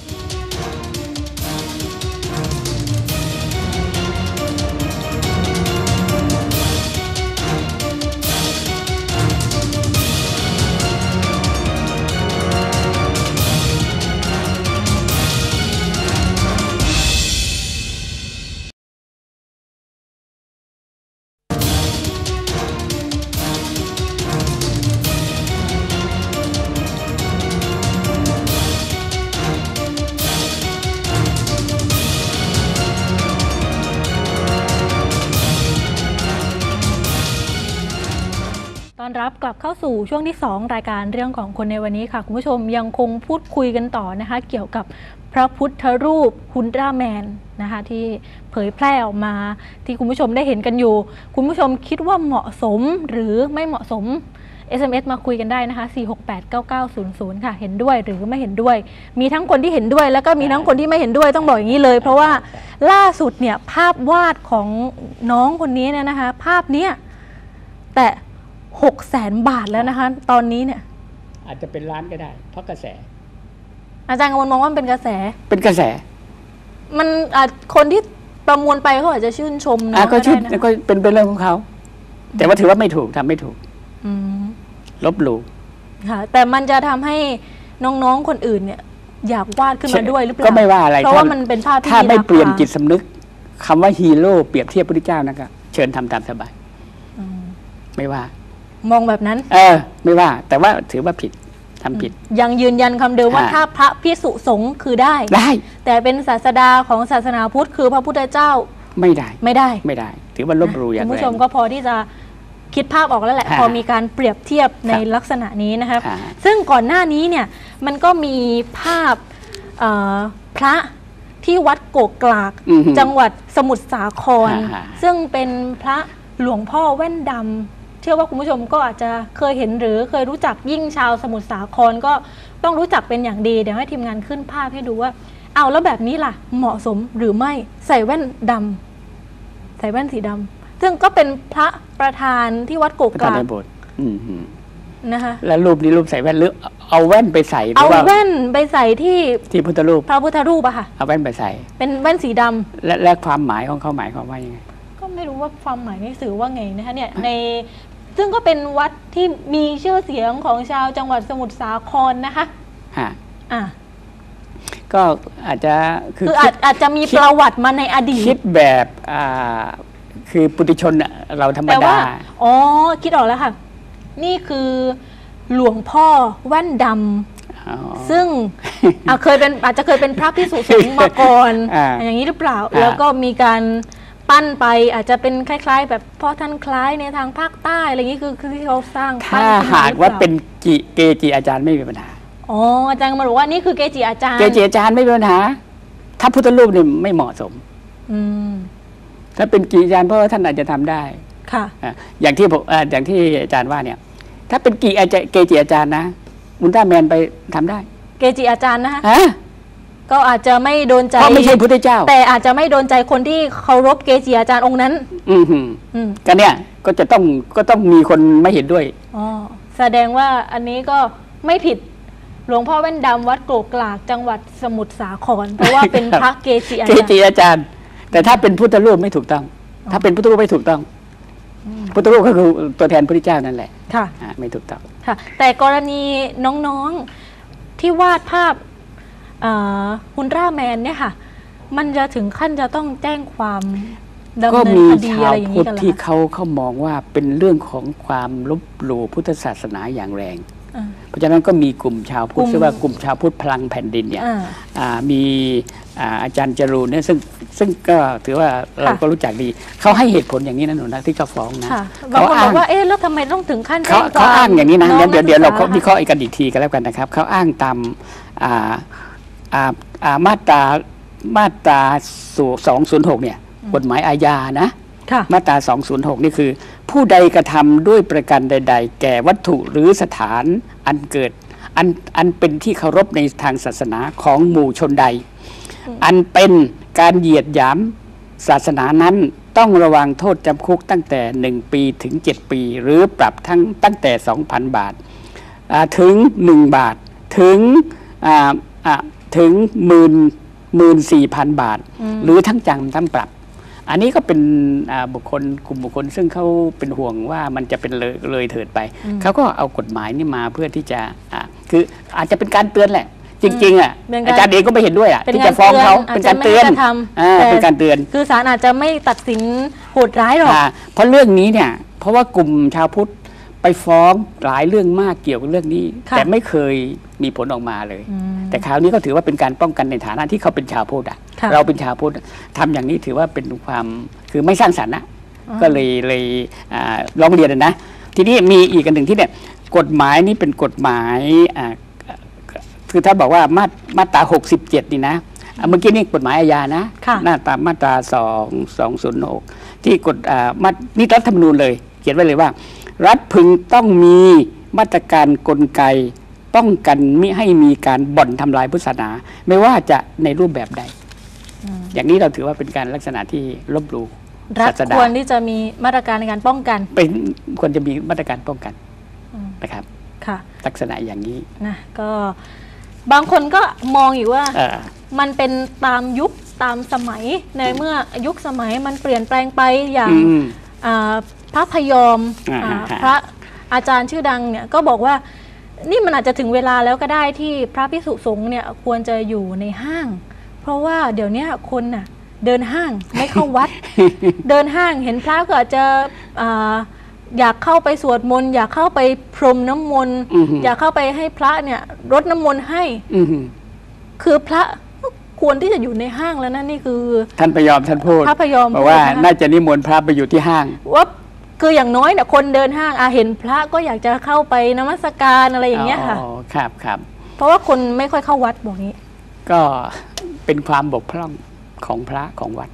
ต้อนรับกลับเข้าสู่ช่วงที่สองรายการเรื่องของคนในวันนี้ค่ะคุณผู้ชมยังคงพูดคุยกันต่อนะคะ เกี่ยวกับพระพุทธรูปฮุนตราแมนนะคะที่เผยแพร่ออกมาที่คุณผู้ชมได้เห็นกันอยู่ คุณผู้ชมคิดว่าเหมาะสมหรือไม่เหมาะสม เอส เอ็ม เอส มาคุยกันได้นะคะสี่ หก แปด เก้า เก้า ศูนย์ ศูนย์ค่ะเห็นด้วยหรือไม่เห็นด้วย มีทั้งคนที่เห็นด้วยแล้วก็มีทั้งคนที่ไม่เห็นด้วยต้องบอกอย่างนี้เลย เพราะว่าล่าสุดเนี่ยภาพวาดของน้องคนนี้เนี่ยนะคะภาพเนี้ยแต่หกแสนบาทแล้วนะคะ ตอนนี้เนี่ยอาจจะเป็นล้านก็ได้ เพราะกระแสอาจารย์กำมลมองว่ามันเป็นกระแสเป็นกระแสมันอาจคนที่ประมวลไปเขาอาจจะชื่นชมอ่ะเนาะก็ชื่อได้นะก็เป็นเป็นเรื่องของเขา แต่ว่าถือว่าไม่ถูกทำไม่ถูกอืมลบหลู่ค่ะ แต่มันจะทำให้น้องๆคนอื่นเนี่ยอยากวาดขึ้นมาด้วยหรือเปล่าก็ไม่ว่าอะไรเพราะว่ามันเป็นภาพที่ถ้าไม่เปลี่ยนราคาจิตสำนึกคำว่าฮีโร่เปรียบเทียบพระพุทธเจ้านะครับเชิญทำตามสบายอืมไม่ว่ามองแบบนั้นเออ ไม่ว่า แต่ว่าถือว่าผิดทำผิดยังยืนยันคำเดิมว่าอ่าถ้าพระภิกษุสงฆ์คือได้ได้แต่เป็นศาสดาของศาสนาพุทธคือพระพุทธเจ้าไม่ได้ไม่ได้ไม่ได้ ถือว่าลบหลู่อย่างคุณแรผู้ชมงก็พอที่จะคิดภาพออกแล้วแหละอ่าพอมีการเปรียบเทียบในครับลักษณะนี้นะครับอ่าซึ่งก่อนหน้านี้เนี่ยมันก็มีภาพเอ่อพระที่วัดโกกกลากอือหือจังหวัดสมุทรสาครอ่าซึ่งเป็นพระหลวงพ่อแว่นดำเชื่อว่าคุณผู้ชมก็อาจจะเคยเห็นหรือเคยรู้จักยิ่งชาวสมุทรสาครก็ต้องรู้จักเป็นอย่างดีเดี๋ยวให้ทีมงานขึ้นภาพให้ดูว่าเอาแล้วแบบนี้ล่ะเหมาะสมหรือไม่ใส่แว่นดำใส่แว่นสีดำซึ่งก็เป็นพระประธานที่วัดโกกประกธานลาในกโบสถ์อืมหืมนะคะแล้วรูปนี้รูปใส่แว่นหรือเอาแว่นไปใส่หรืเอาอว่าแว่นไปใส่ที่ที่พุทธรูปพระพุทธรูปอะค่ะเอาแว่นไปใส่เป็นแว่นสีดำและและความหมายของเขาหมายความว่ายังไงก็ไม่รู้ว่าความหมายนี่สื่อว่าไงนะคะเนี่ยในซึ่งก็เป็นวัดที่มีชื่อเสียงของชาวจังหวัดสมุทรสาครนะคะฮะอ่ะก็อาจจะคือคืออาจอาจจะมีประวัติมาในอดีตคิดแบบอ่าคือปุถุชนน่ะเราธรรมแต่ดาว่าอ๋อคิดออกแล้วค่ะ นี่คือหลวงพ่อแว่นดำอ๋อซึ่ง อ่ะเคยเป็นอาจจะเคยเป็นพระภิกษุสงฆ์มาก่อนอ่าอย่างนี้หรือเปล่าอ่าแล้วก็มีการปั้นไปอาจจะเป็นคล้าย ๆ แบบเพ่อท่านคล้ายในทางภาคใต้อะไรอย่างนี้คือคือที่เขาสร้างปั้ถ้านขึ้นมหากรือว่าปล่เป็นกิเกจิอาจารย์ไม่มีปัญหาอ๋ออาจารย์มาบอกว่านี่คือเกจิอาจารย์เกจิอาจารย์ไม่มีปัญหา ถ้าพุทธรูปนี่ไม่เหมาะสมอืมถ้าเป็นกิอาจารย์เพราะว่าท่านอาจจะทำได้ค่ะอ่ะอย่างที่ผมอ่ะอย่างที่อาจารย์ว่าเนี่ย ถ้าเป็นกิอาจารย์เกจิอาจารย์นะอุลตร้าแมนไปทำได้เกจิอาจารย์นะคะฮะก็อาจจะไม่โดนใจเพราะไม่ใช่พุทธเจ้าแต่อาจจะไม่โดนใจคนที่เคารพเกจิอาจารย์องค์นั้นอือหืออืมก็เนี่ยก็จะต้องก็ต้องมีคนไม่เห็นด้วยอ๋อแสดงว่าอันนี้ก็ไม่ผิดหลวงพ่อแว่นดำวัดโกกกลากจังหวัดสมุทรสาครเพราะว่าเป็นพระเกจิอาเกจารย์จิอาจารย์ แต่ถ้าเป็นพุทธรูปไม่ถูกต้อง ถ้าเป็นพุทธรูปไม่ถูกต้อง พุทธรูปก็คือตัวแทนพระพุทธเจ้านั่นแหละค่ะอ่ะไม่ถูกต้องค่ะ แต่กรณีน้องๆที่วาดภาพฮุนร่าแมนเนี่ยค่ะ มันจะถึงขั้นจะต้องแจ้งความดำก็เนินมีคดีชาอะวไรอย่างพุนี้ทธกันเหรอที่คะเขาเขามองว่าเป็นเรื่องของความลบหลู่พุทธศาสนาอย่างแรงอ่าเพราะฉะนั้นก็มีกลุ่มชาวพุทกลุ่ธมชื่อว่ากลุ่มชาวพุทธพลังแผ่นดินเนี่ยอ่าอ่ามีอ่าอาจารย์จรูนเนี่ยซึ่งซึ่งก็ถือว่าเราก็รู้จักดี เขาให้เหตุผลอย่างนี้นะหนูนะที่เขาฟ้องนะค่ะบางเขาคนบอ้าอง กว่าเอ๊ะแล้วทำไมต้องถึงขั้นเขาแจ้งควเขามอ้างอย่างนี้นะองเดี๋ยวเดี๋ยวเดี๋ยวเรานักศึกษวิเคราะห์อีกกันอีกทีกันแล้วกันนะครับเขาอ้างตามอ่าอ่าอ่ามาตรามาตราสองศูนย์หกเนี่ยกฎหมายอาญานะค่ะมาตราสองศูนย์หกนี่คือ ผู้ใดกระทำด้วยประการใด ๆ แก่วัตถุหรือสถานอันเกิดอันอันเป็นที่เคารพในทางศาสนาของหมู่ชนใด อันเป็นการเหยียดหยามศาสนานั้นต้องระวังโทษจำคุกตั้งแต่หนึ่งปีถึงเจ็ดปี หรือปรับทั้งตั้งแต่ สองพัน บาทอ่าถึงหนึ่งบาทถึงอ่าอ่าถึงหมื่นหมื่นสี่พันบาท หรือทั้งจำทั้งปรับ อันนี้ก็เป็นอ่าบุคคลกลุ่มบุคคล ซึ่งเขาเป็นห่วงว่ามันจะเป็นเลยเลยเถิดไป เขาก็เอากฎหมายนี่มาเพื่อที่จะอ่าคืออาจจะเป็นการเตือนแหละ จริงๆอ่ะเป็นการอาจารย์เองก็ไม่เห็นด้วยอ่ะเป็นที่การจะฟ้องเขาเตือนเป็นการเตือนอาจจะไม่ให้กระทำอ่าแต่เป็นการเตือนคือศาลอาจจะไม่ตัดสินโหดร้ายหรอกอ่าเพราะเรื่องนี้เนี่ยเพราะว่ากลุ่มชาวพุทธไปฟ้องหลายเรื่องมากเกี่ยวกับเรื่องนี้ค่ะแต่ไม่เคยมีผลออกมาเลยอืมแต่คราวนี้ก็ถือว่าเป็นการป้องกันในฐานะที่เขาเป็นชาวพุทธอ่ะค่ะเราเป็นชาวพุทธทำอย่างนี้ถือว่าเป็นความคือไม่สร้างสรรค์นะอ๋อก็เลยเลยอ่าร้องเรียนนะ ทีนี้มีอีกอันหนึ่งที่เนี่ยกฎหมายนี้เป็นกฎหมายอ่าคือถ้าบอกว่ามาตมาตราหกสิบเจ็ดนี่นะอ่ะเมื่อกี้นี่กฎหมายอาญานะค่ะหน้าตามมาตราสองสองศูนย์หกที่กฎอ่ามานี่รัฐธรรมนูญเลย เขียนไว้เลยว่า รัฐพึงต้องมีมาตรการกลไกป้องกันมิให้มีการบ่อนทำลายพุทธศาสนา ไม่ว่าจะในรูปแบบใด อย่างนี้เราถือว่าเป็นการลักษณะที่ลบหลู่รัฐศาสนาควรที่จะมีมาตรการในการป้องกันเป็นควรจะมีมาตรการป้องกันอืมนะครับค่ะลักษณะอย่างนี้นะก็บางคนก็มองอยู่ว่าเออมันเป็นตามยุคตามสมัยในเมื่อยุคสมัยมันเปลี่ยนแปลงไปอย่างอืมอ่าพระพยอมอ่าอ่าฮะพระอาจารย์ชื่อดังเนี่ยก็บอกว่านี่มันอาจจะถึงเวลาแล้วก็ได้ที่พระภิกษุสงฆ์เนี่ยควรจะอยู่ในห้าง เพราะว่าเดี๋ยวนี้คนน่ะเดินห้างไม่เข้าวัด เดินห้างเห็นพระก็อาจจะอ่าอยากเข้าไปสวดมนต์อยากเข้าไปพรมน้ำมนต์อยากเข้าไปให้พระเนี่ยรดน้ำมนต์ให้คือพระควรที่จะอยู่ในห้างแล้วนะนี่คือท่านพยอมท่านพูดพระพยอมบอกว่าน่าจะนิมนต์พระไปอยู่ที่ห้างว่าคืออย่างน้อยเนี่ยคนเดินห้างอาเห็นพระก็อยากจะเข้าไปนมัสการอะไรอย่างเงี้ยค่ะอ๋อครับครับเพราะว่าคนไม่ค่อยเข้าวัดบอกงี้ก็เป็นความบกพร่องของพระของวัด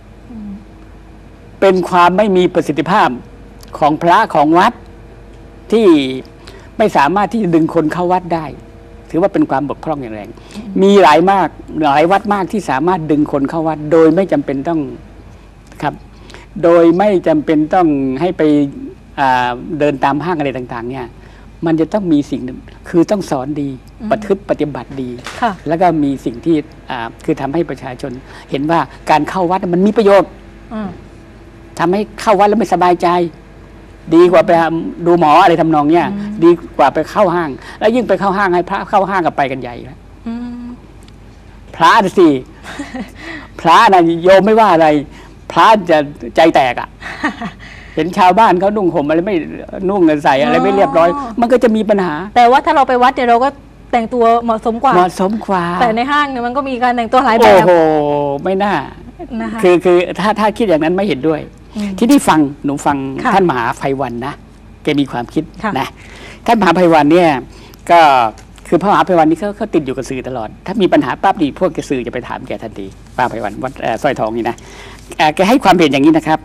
เป็นความไม่มีประสิทธิภาพของพระของวัดที่ไม่สามารถที่จะดึงคนเข้าวัดได้ถือว่าเป็นความบกพร่องอย่างแรงมีหลายมากหลายวัดมากที่สามารถดึงคนเข้าวัดโดยไม่จำเป็นต้องครับโดยไม่จำเป็นต้องให้ไปเดินตามห้างอะไรต่างๆเนี่ยมันจะต้องมีสิ่งหนึ่งคือต้องสอนดีประพฤติปฏิบัติดีแล้วก็มีสิ่งที่คือทำให้ประชาชนเห็นว่าการเข้าวัดมันมีประโยชน์ทำให้เข้าวัดแล้วไม่สบายใจดีกว่าไปดูหมออะไรทำนองเนี่ยดีกว่าไปเข้าห้างแล้วยิ่งไปเข้าห้างให้พระเข้าห้างกับไปกันใหญ่แล้วพระสิพระนะโยมไม่ว่าอะไรพระจะใจแตกอ่ะเห็นชาวบ้านเขานุ่งห่มอะไรไม่นุ่งใส่อะไรไม่เรียบร้อยมันก็จะมีปัญหาแต่ว่าถ้าเราไปวัดเดี๋ยวเราก็แต่งตัวเหมาะสมกว่าเหมาะสมกว่าแต่ในห้างเนี่ยมันก็มีการแต่งตัวหลายแบบโอ้โหไม่น่านะคะคือคือถ้าถ้าคิดอย่างนั้นไม่เห็นด้วยที่นี่ฟังหนูฟังท่านมหาไพวันนะแกมีความคิดนะท่านมหาไพวันเนี่ยก็คือพระมหาไพวันนี่เขาเขาติดอยู่กับสื่อตลอดถ้ามีปัญหาปั๊บนี่พวกสื่อจะไปถามแกทันทีพระไพวันวัดสร้อยทองนี่นะแกให้ความเห็นอย่างนี้นะครับ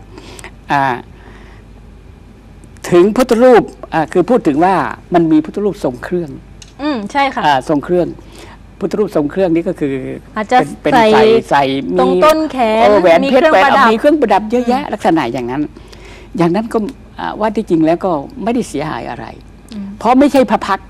ถึงพุทธรูปคือพูดถึงว่ามันมีพุทธรูปทรงเครื่องอืมใช่ค่ะทรงเครื่องพุทธรูปทรงเครื่องนี้ก็คืออาจจะเป็นใส่ใส่ตรงต้นแขนแหวนเพชรแหวนมีเครื่องประดับเยอะแยะลักษณะอย่างนั้นอย่างนั้นก็ว่าที่จริงแล้วก็ไม่ได้เสียหายอะไรเพราะไม่ใช่พระพักตร์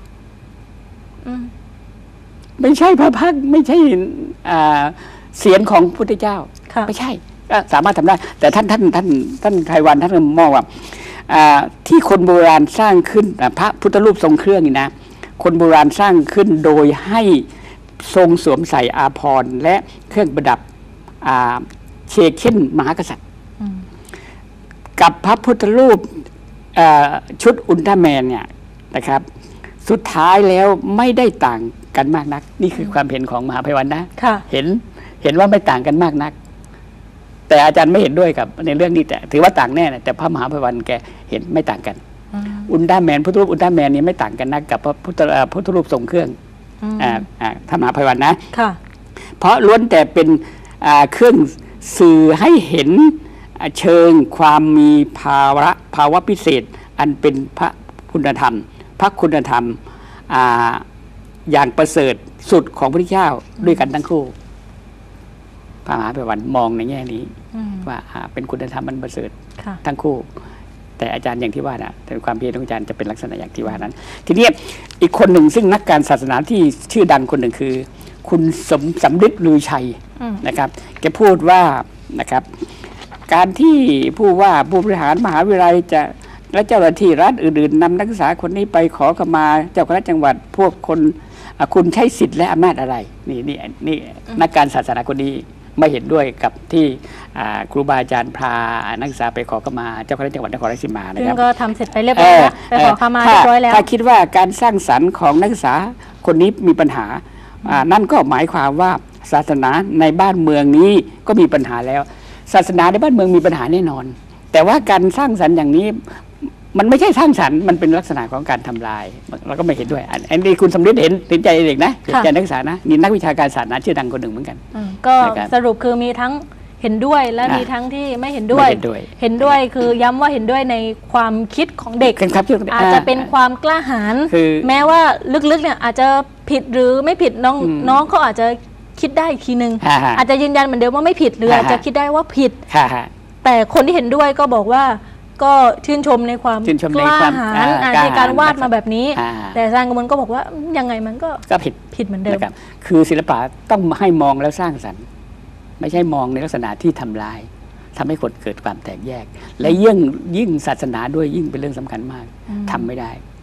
ไม่ใช่พระพักตร์ไม่ใช่เสียงของพุทธเจ้าไม่ใช่ก็สามารถทำได้แต่ท่านท่านท่านท่านไพวันท่านมองว่าที่คนโบราณสร้างขึ้นพระพุทธรูปทรงเครื่องนี่นะคนโบราณสร้างขึ้นโดยให้ทรงสวมใส่อาภรณ์และเครื่องประดับเชเค้นมหากษัตริย์กับพระพุทธรูปชุดอุลตร้าแมนเนี่ยนะครับสุดท้ายแล้วไม่ได้ต่างกันมากนักนี่คือความเห็นของมหาไพวันนะเห็นเห็นว่าไม่ต่างกันมากนักแต่อาจารย์ไม่เห็นด้วยกับในเรื่องนี้แต่ถือว่าต่างแน่แต่พระมหาไพวันแกเห็นไม่ต่างกันอุลตร้าแมนพุทธรูปอุลตร้าแมนนี้ไม่ต่างกันนักกับพระพุทธพุทธรูปทรงเครื่องอ่าอ่าธรรมหาไพวันนะเพราะล้วนแต่เป็นเครื่องสื่อให้เห็นเชิงความมีภาวะภาวะพิเศษอันเป็นพระคุณธรรมพระคุณธรรมอย่างประเสริฐสุดของพระพุทธเจ้าด้วยกันทั้งคู่พระมหาไพวันมองในแง่นี้ว่าเป็นคุณธรรมมันประเสริฐทั้งคู่แต่อาจารย์อย่างที่ว่านะแต่ความเพียรของอาจารย์จะเป็นลักษณะอย่างที่ว่านั้นทีนี้อีกคนหนึ่งซึ่งนักการศาสนาที่ชื่อดังคนหนึ่งคือคุณสมสำริดลือชัยนะครับแกพูดว่านะครับการที่ผู้ว่าผู้บริหารมหาวิทยาลัยจะและเจ้าหน้าที่รัฐอื่นๆนำนักศึกษาคนนี้ไปขอขมาเจ้าคณะจังหวัดพวกคนคุณใช้สิทธิ์และอำนาจอะไรนี่นี่นี่นักการศาสนาคนนี้ไม่เห็นด้วยกับที่ครูบาอาจารย์พานักศึกษาไปขอขมาเจ้าคณะจังหวัดนครราชสีมานะครับก็ทำเสร็จไปเรียบร้อยแล้วไปขอขมาเรียบร้อยแล้วถ้าคิดว่าการสร้างสรรค์ของนักศึกษาคนนี้มีปัญหานั่นก็หมายความว่าศาสนาในบ้านเมืองนี้ก็มีปัญหาแล้วศาสนาในบ้านเมืองมีปัญหาแน่นอนแต่ว่าการสร้างสรรค์อย่างนี้มันไม่ใช่สร้างสรรค์มันเป็นลักษณะของการทำลายเราก็ไม่เห็นด้วยอันนี้คุณสำริดเห็นเห็นใจเด็กนะเห็นใจนักศึกษานะนี่นักวิชาการศาสนาชื่อดังคนหนึ่งเหมือนกันก็สรุปคือมีทั้งเห็นด้วยและมีทั้งที่ไม่เห็นด้วยเห็นด้วยคือย้ำว่าเห็นด้วยในความคิดของเด็กอาจจะเป็นความกล้าหาญแม้ว่าลึกๆเนี่ยอาจจะผิดหรือไม่ผิดน้องน้องเขาอาจจะคิดได้อีกทีนึงอาจจะยืนยันเหมือนเดิมว่าไม่ผิดหรืออาจจะคิดได้ว่าผิดแต่คนที่เห็นด้วยก็บอกว่าก็ชื่นชมในความกล้าหาญในการวาดมาแบบนี้แต่อาจารย์กมลก็บอกว่ายังไงมันก็ก็ผิดผิดเหมือนเดิมคือศิลปะต้องให้มองแล้วสร้างสรรค์ไม่ใช่มองในลักษณะที่ทำลายทำให้คนเกิดความแตกแยกและยิ่งยิ่งศาสนาด้วยยิ่งเป็นเรื่องสำคัญมากทำไม่ได้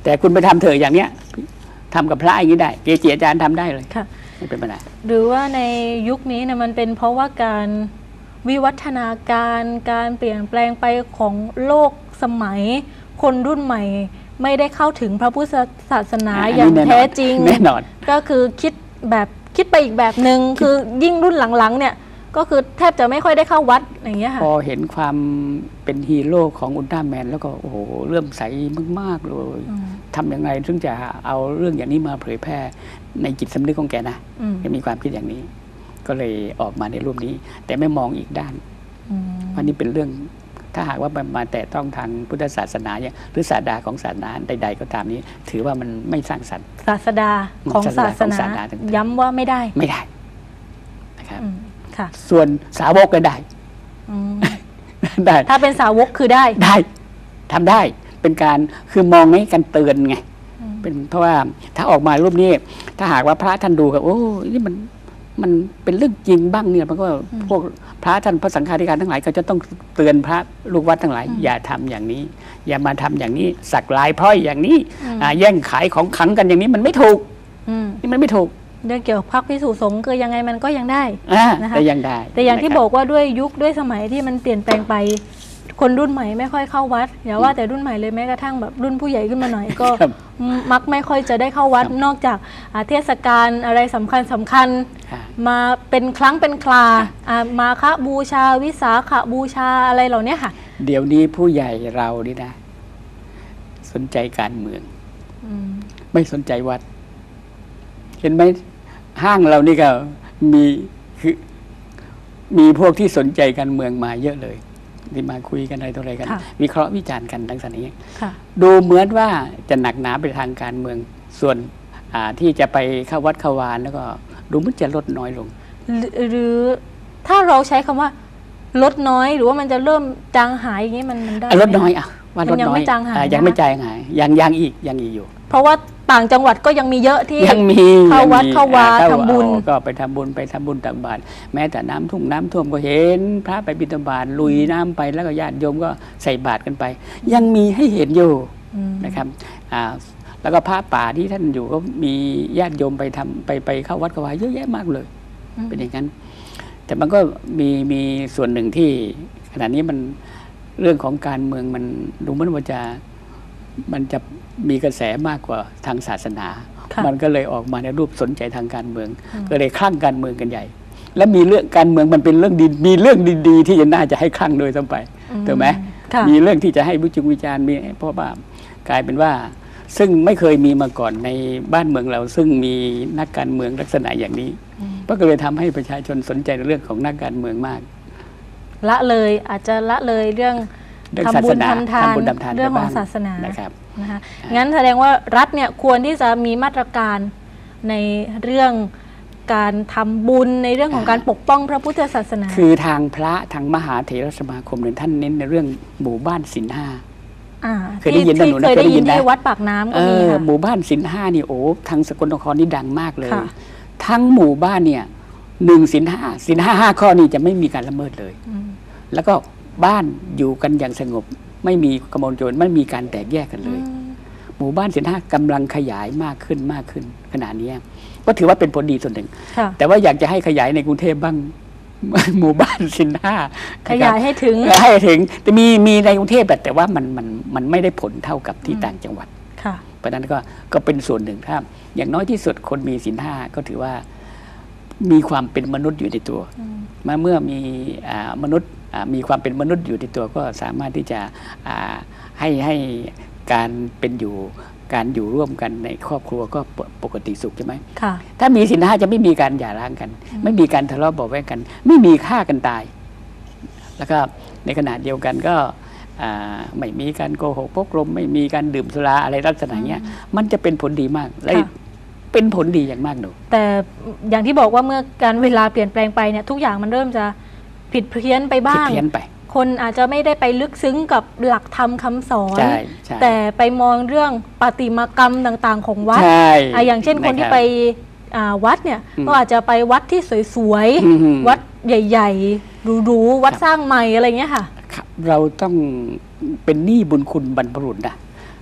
แต่คุณไปทำเถอะอย่างเนี้ยทำกับพระอย่างนี้ได้เกจิอาจารย์ทำได้เลยค่ะไม่เป็นปัญหาหรือว่าในยุคนี้เนี่ยมันเป็นเพราะว่าการวิวัฒนาการการเปลี่ยนแปลงไปของโลกสมัยคนรุ่นใหม่ไม่ได้เข้าถึงพระพุทธศาสนาอย่างแท้จริงแน่นอนก็คือคิดแบบคิดไปอีกแบบหนึ่งคือยิ่งรุ่นหลังๆเนี่ยก็คือแทบจะไม่ค่อยได้เข้าวัดอย่างเงี้ยค่ะพอเห็นความเป็นฮีโร่ของอุลตร้าแมนแล้วก็โอ้โหเริ่มใสมากๆเลยทำยังไงถึงจะเอาเรื่องอย่างนี้มาเผยแพร่ในจิตสำนึกของแกนะก็มีความคิดอย่างนี้ก็เลยออกมาในรูปนี้แต่ไม่มองอีกด้านเพราะนี่เป็นเรื่องถ้าหากว่ามาแต่ต้องทางพุทธศาสนาเนี่ยหรือศาสดาของศาสนาใดๆก็ตามนี้ถือว่ามันไม่สร้างสรรค์ศาสดาของศาสนาย้ำว่าไม่ได้ไม่ได้นะครับค่ะส่วนสาวกก็ได้ได้ถ้าเป็นสาวกคือได้ได้ทำได้เป็นการคือมองให้กันเตือนไงเป็นเพราะว่าถ้าออกมารูปนี้ถ้าหากว่าพระท่านดูกับโอ้นี่มันมันเป็นเรื่องจริงบ้างเนี่ยมันก็พวกพระท่านพระสังฆาธิการทั้งหลายก็จะต้องเตือนพระลูกวัดทั้งหลายอย่าทำอย่างนี้อย่ามาทำอย่างนี้สักลายพร้อยอย่างนี้แย่งขายของขังกันอย่างนี้มันไม่ถูกนี่มันไม่ถูกเรื่องเกี่ยวกับพรรคภิกษุสงฆ์คือยังไงมันก็ยังได้นะคะแต่ยังได้แต่อย่างที่บอกว่าด้วยยุคด้วยสมัยที่มันเปลี่ยนแปลงไปคนรุ่นใหม่ไม่ค่อยเข้าวัดอย่าว่าแต่รุ่นใหม่เลยแม้กระทั่งแบบรุ่นผู้ใหญ่ขึ้นมาหน่อยก็มักไม่ค่อยจะได้เข้าวัดนอกจากเทศกาลอะไรสำคัญสำคัญมาเป็นครั้งเป็นครามาฆบูชาวิสาขบูชาอะไรเหล่านี้ค่ะเดี๋ยวนี้ผู้ใหญ่เรานี่นะสนใจการเมืองไม่สนใจวัดเห็นไหมห้างเรานี่ก็มีคือมีพวกที่สนใจการเมืองมาเยอะเลยที่มาคุยกันอะไรต่ออะไรกันวิเคราะห์วิจารณ์กันทั้งสันนี้ดูเหมือนว่าจะหนักหนาไปทางการเมืองส่วนที่จะไปเข้าวัดเข้าวานแล้วก็ดูมันจะลดน้อยลงหรือถ้าเราใช้คำว่าลดน้อยหรือว่ามันจะเริ่มจางหายอย่างนี้มันมันได้ลดน้อยอ่ะว่าลดน้อยยังไม่จางหายยังไม่จางหายยังยังอีกยังอีกอยู่เพราะว่าต่างจังหวัดก็ยังมีเยอะที่ยังมีเข้าวัดเข้าวาทำบุญก็ไปทำบุญไปทำบุญตักบาตรแม้แต่น้ำทุ่งน้ำท่วมก็เห็นพระไปบิณฑบาตลุยน้ำไปแล้วก็ญาติโยมก็ใส่บาตรกันไปยังมีให้เห็นอยู่นะครับแล้วก็พระป่าที่ท่านอยู่ก็มีญาติโยมไปทำไปไปเข้าวัดเข้าวาเยอะแยะมากเลยเป็นอย่างนั้นแต่มันก็มีมีส่วนหนึ่งที่ขณะนี้มันเรื่องของการเมืองมันดูเหมือนว่าจะมันจะมีกระแสมากกว่าทางศาสนามันก็เลยออกมาในรูปสนใจทางการเมืองก็เลยคลั่งการเมืองกันใหญ่และมีเรื่องการเมืองมันเป็นเรื่องดีมีเรื่องดีๆที่จะน่าจะให้คลั่งโดยทั้งไปถูกไหมมีเรื่องที่จะให้วิจารณ์วิจารณ์มีเพราะว่ากลายเป็นว่าซึ่งไม่เคยมีมาก่อนในบ้านเมืองเราซึ่งมีนักการเมืองลักษณะอย่างนี้ก็เลยทำให้ประชาชนสนใจในเรื่องของนักการเมืองมากละเลยอาจจะละเลยเรื่องทำบุญทำทานเรื่องของศาสนานะครับนะคะงั้นแสดงว่ารัฐเนี่ยควรที่จะมีมาตรการในเรื่องการทำบุญในเรื่องของการปกป้องพระพุทธศาสนาคือทางพระทางมหาเถรสมาคมเนี่ยท่านเน้นในเรื่องหมู่บ้านศีลห้าเคยได้ยินที่เคยได้ยินที่วัดปากน้ำก็มีค่ะหมู่บ้านศีลห้านี่โอ้ทางสกลนครนี่ดังมากเลยทั้งหมู่บ้านเนี่ยหนึ่งศีลห้าศีลห้าห้าข้อนี้จะไม่มีการละเมิดเลยแล้วก็บ้านอยู่กันอย่างสงบไม่มีขโมยโจรไม่มีการแตกแยกกันเลยหมู่บ้านศีลห้ากำลังขยายมากขึ้นมากขึ้นขณะนี้ก็ถือว่าเป็นผลดีส่วนหนึ่งแต่ว่าอยากจะให้ขยายในกรุงเทพบ้างหมู่บ้านศีลห้าขยายให้ถึงให้ถึงแต่มีมีในกรุงเทพแต่ว่ามันมันมันไม่ได้ผลเท่ากับที่ต่างจังหวัดเพราะนั้นก็ก็เป็นส่วนหนึ่งถ้าอย่างน้อยที่สุดคนมีศีลห้าก็ถือว่ามีความเป็นมนุษย์อยู่ในตัวมาเมื่อมีมนุษย์มีความเป็นมนุษย์อยู่ในตัวก็สามารถที่จะให้ให้การเป็นอยู่การอยู่ร่วมกันในครอบครัวก็ปกติสุขใช่ไหมถ้ามีศีลห้าจะไม่มีการหย่าร้างกันไม่มีการทะเลาะเบาะแว้งกันไม่มีฆ่ากันตายแล้วก็ในขณะเดียวกันก็ไม่มีการโกหกพกลมไม่มีการดื่มสุราอะไรลักษณะเนี้ยมันจะเป็นผลดีมากและเป็นผลดีอย่างมากหนูแต่อย่างที่บอกว่าเมื่อการเวลาเปลี่ยนแปลงไปเนี่ยทุกอย่างมันเริ่มจะผิดเพี้ยนไปบ้างผิดเพี้ยนไปคนอาจจะไม่ได้ไปลึกซึ้งกับหลักธรรมคำสอนแต่ไปมองเรื่องปฏิมากรรมต่างๆของวัดอย่างเช่นคนที่ไปวัดเนี่ยก็อาจจะไปวัดที่สวยๆวัดใหญ่ๆหรูๆวัดสร้างใหม่อะไรเงี้ยค่ะเราต้องเป็นหนี้บุญคุณบรรพบุรุษนะ